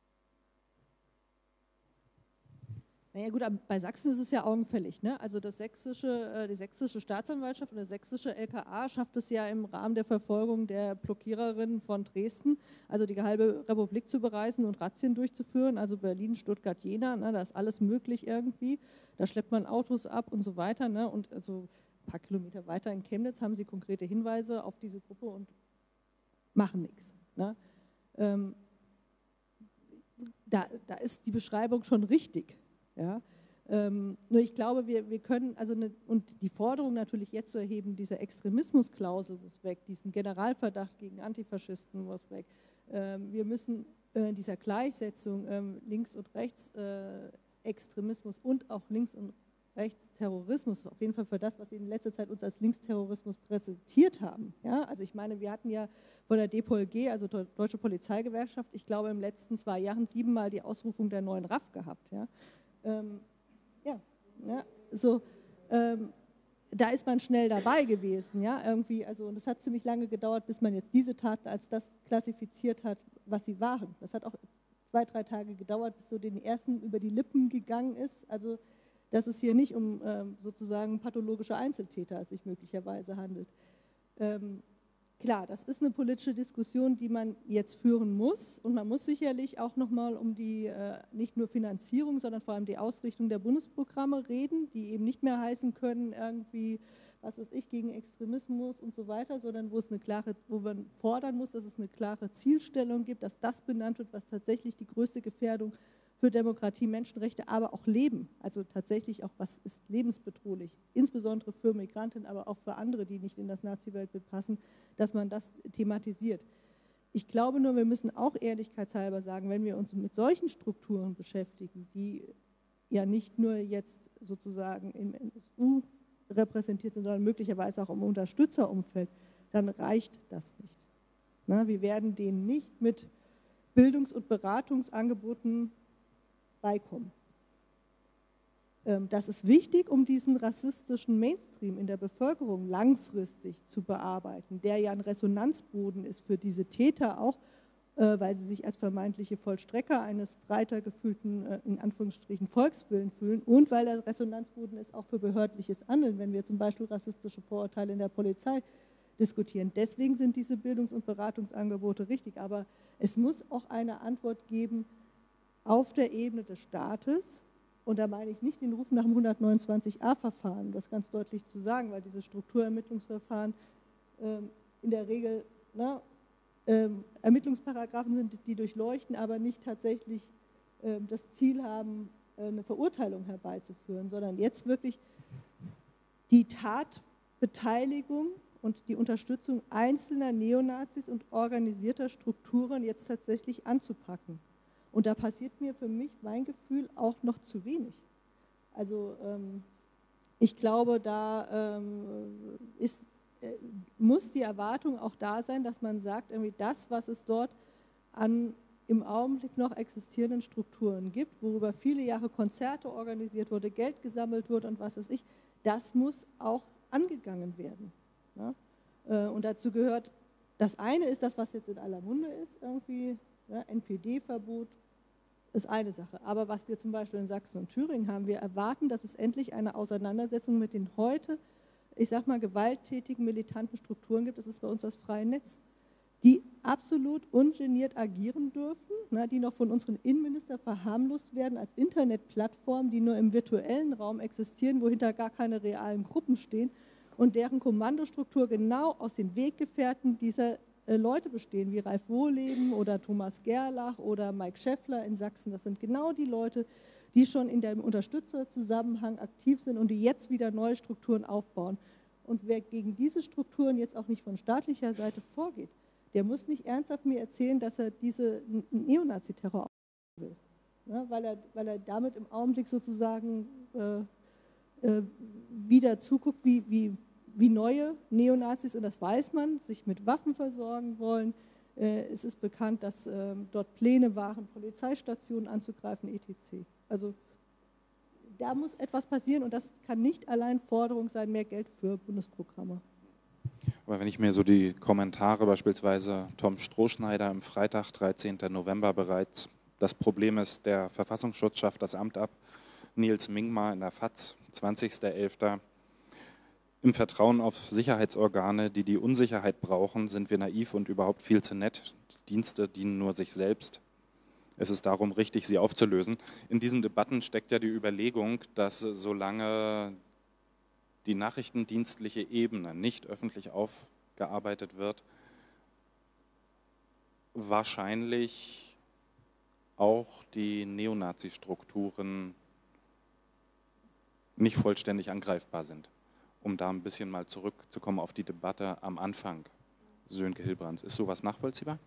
Naja gut, aber bei Sachsen ist es ja augenfällig, ne? Also die sächsische Staatsanwaltschaft und der sächsische LKA schafft es ja im Rahmen der Verfolgung der Blockiererinnen von Dresden, also die halbe Republik zu bereisen und Razzien durchzuführen, also Berlin, Stuttgart, Jena, ne? Da ist alles möglich irgendwie, da schleppt man Autos ab und so weiter, ne? Und also ein paar Kilometer weiter in Chemnitz haben sie konkrete Hinweise auf diese Gruppe und machen nichts, ne? Da ist die Beschreibung schon richtig. Ja, nur ich glaube, wir können, und die Forderung natürlich jetzt zu erheben, diese Extremismusklausel muss weg, diesen Generalverdacht gegen Antifaschisten muss weg. Wir müssen dieser Gleichsetzung Links- und Rechtsextremismus und auch Links- und Rechtsterrorismus, auf jeden Fall für das, was Sie in letzter Zeit uns als Linksterrorismus präsentiert haben. Ja, also ich meine, wir hatten ja von der DPOLG, also Deutsche Polizeigewerkschaft, ich glaube in den letzten 2 Jahren 7-mal die Ausrufung der neuen RAF gehabt. Ja. Da ist man schnell dabei gewesen, ja, irgendwie, also, und es hat ziemlich lange gedauert, bis man jetzt diese Taten als das klassifiziert hat, was sie waren. Das hat auch 2, 3 Tage gedauert, bis so den ersten über die Lippen gegangen ist, also, dass es hier nicht um sozusagen pathologische Einzeltäter sich möglicherweise handelt. Klar, das ist eine politische Diskussion, die man jetzt führen muss, und man muss sicherlich auch nochmal um die nicht nur Finanzierung, sondern vor allem die Ausrichtung der Bundesprogramme reden, die eben nicht mehr heißen können irgendwie, was weiß ich, gegen Extremismus und so weiter, sondern wo man fordern muss, dass es eine klare Zielstellung gibt, dass das benannt wird, was tatsächlich die größte Gefährdung für Demokratie, Menschenrechte, aber auch Leben. Also tatsächlich auch, was ist lebensbedrohlich, insbesondere für Migranten, aber auch für andere, die nicht in das Nazi-Weltbild passen, dass man das thematisiert. Ich glaube nur, wir müssen auch ehrlichkeitshalber sagen, wenn wir uns mit solchen Strukturen beschäftigen, die ja nicht nur jetzt sozusagen im NSU repräsentiert sind, sondern möglicherweise auch im Unterstützerumfeld, dann reicht das nicht. Na, wir werden denen nicht mit Bildungs- und Beratungsangeboten beikommen. Das ist wichtig, um diesen rassistischen Mainstream in der Bevölkerung langfristig zu bearbeiten, der ja ein Resonanzboden ist für diese Täter auch, weil sie sich als vermeintliche Vollstrecker eines breiter gefühlten, in Anführungsstrichen, Volkswillen fühlen und weil er Resonanzboden ist auch für behördliches Handeln, wenn wir zum Beispiel rassistische Vorurteile in der Polizei diskutieren. Deswegen sind diese Bildungs- und Beratungsangebote richtig, aber es muss auch eine Antwort geben auf der Ebene des Staates. Und da meine ich nicht den Ruf nach dem 129a-Verfahren, das ganz deutlich zu sagen, weil diese Strukturermittlungsverfahren in der Regel Ermittlungsparagraphen sind, die durchleuchten, aber nicht tatsächlich das Ziel haben, eine Verurteilung herbeizuführen, sondern jetzt wirklich die Tatbeteiligung und die Unterstützung einzelner Neonazis und organisierter Strukturen jetzt tatsächlich anzupacken. Und da passiert mir für mich, mein Gefühl, auch noch zu wenig. Also ich glaube, da muss die Erwartung auch da sein, dass man sagt, irgendwie das, was es dort an im Augenblick noch existierenden Strukturen gibt, worüber viele Jahre Konzerte organisiert wurde, Geld gesammelt wurde und was weiß ich, das muss auch angegangen werden. Ja? Und dazu gehört, das eine ist das, was jetzt in aller Munde ist, irgendwie, ja, NPD-Verbot, ist eine Sache. Aber was wir zum Beispiel in Sachsen und Thüringen haben, wir erwarten, dass es endlich eine Auseinandersetzung mit den heute, ich sag mal, gewalttätigen, militanten Strukturen gibt. Das ist bei uns das freie Netz, die absolut ungeniert agieren dürfen, die noch von unseren Innenministern verharmlost werden als Internetplattformen, die nur im virtuellen Raum existieren, wo hinter gar keine realen Gruppen stehen und deren Kommandostruktur genau aus den Weggefährten dieser Leute bestehen, wie Ralf Wohleben oder Thomas Gerlach oder Mike Schäffler in Sachsen. Das sind genau die Leute, die schon in dem Unterstützerzusammenhang aktiv sind und die jetzt wieder neue Strukturen aufbauen. Und wer gegen diese Strukturen jetzt auch nicht von staatlicher Seite vorgeht, der muss nicht ernsthaft mir erzählen, dass er diese Neonazi-Terror will. Ja, weil er damit im Augenblick sozusagen wieder zuguckt, wie neue Neonazis, und das weiß man, sich mit Waffen versorgen wollen. Es ist bekannt, dass dort Pläne waren, Polizeistationen anzugreifen, etc. Also da muss etwas passieren und das kann nicht allein Forderung sein, mehr Geld für Bundesprogramme. Aber wenn ich mir so die Kommentare, beispielsweise Tom Strohschneider am Freitag, 13. November bereits, das Problem ist, der Verfassungsschutz schafft das Amt ab, Nils Mingma in der FAZ, 20.11. Im Vertrauen auf Sicherheitsorgane, die die Unsicherheit brauchen, sind wir naiv und überhaupt viel zu nett. Die Dienste dienen nur sich selbst. Es ist darum richtig, sie aufzulösen. In diesen Debatten steckt ja die Überlegung, dass solange die nachrichtendienstliche Ebene nicht öffentlich aufgearbeitet wird, wahrscheinlich auch die Neonazi-Strukturen nicht vollständig angreifbar sind. Um da ein bisschen mal zurückzukommen auf die Debatte am Anfang, Sönke Hilbrands. Ist sowas nachvollziehbar?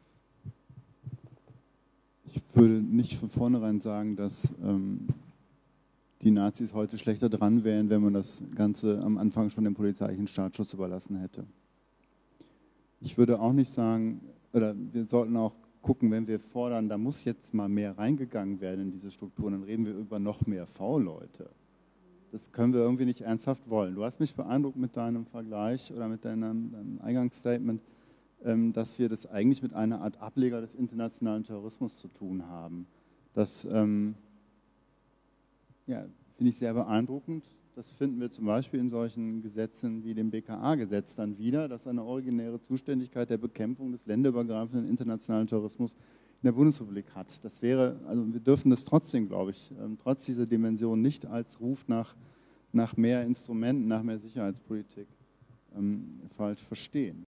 Ich würde nicht von vornherein sagen, dass die Nazis heute schlechter dran wären, wenn man das Ganze am Anfang schon dem polizeilichen Staatsschutz überlassen hätte. Ich würde auch nicht sagen, oder wir sollten auch gucken, wenn wir fordern, da muss jetzt mal mehr reingegangen werden in diese Strukturen, dann reden wir über noch mehr V-Leute. Das können wir irgendwie nicht ernsthaft wollen. Du hast mich beeindruckt mit deinem Vergleich oder mit deinem Eingangsstatement, dass wir das eigentlich mit einer Art Ableger des internationalen Terrorismus zu tun haben. Das ja, finde ich sehr beeindruckend. Das finden wir zum Beispiel in solchen Gesetzen wie dem BKA-Gesetz dann wieder, dass eine originäre Zuständigkeit der Bekämpfung des länderübergreifenden internationalen Terrorismus in der Bundesrepublik hat. Das wäre, also wir dürfen das trotzdem, glaube ich, trotz dieser Dimension nicht als Ruf nach mehr Instrumenten, nach mehr Sicherheitspolitik falsch verstehen.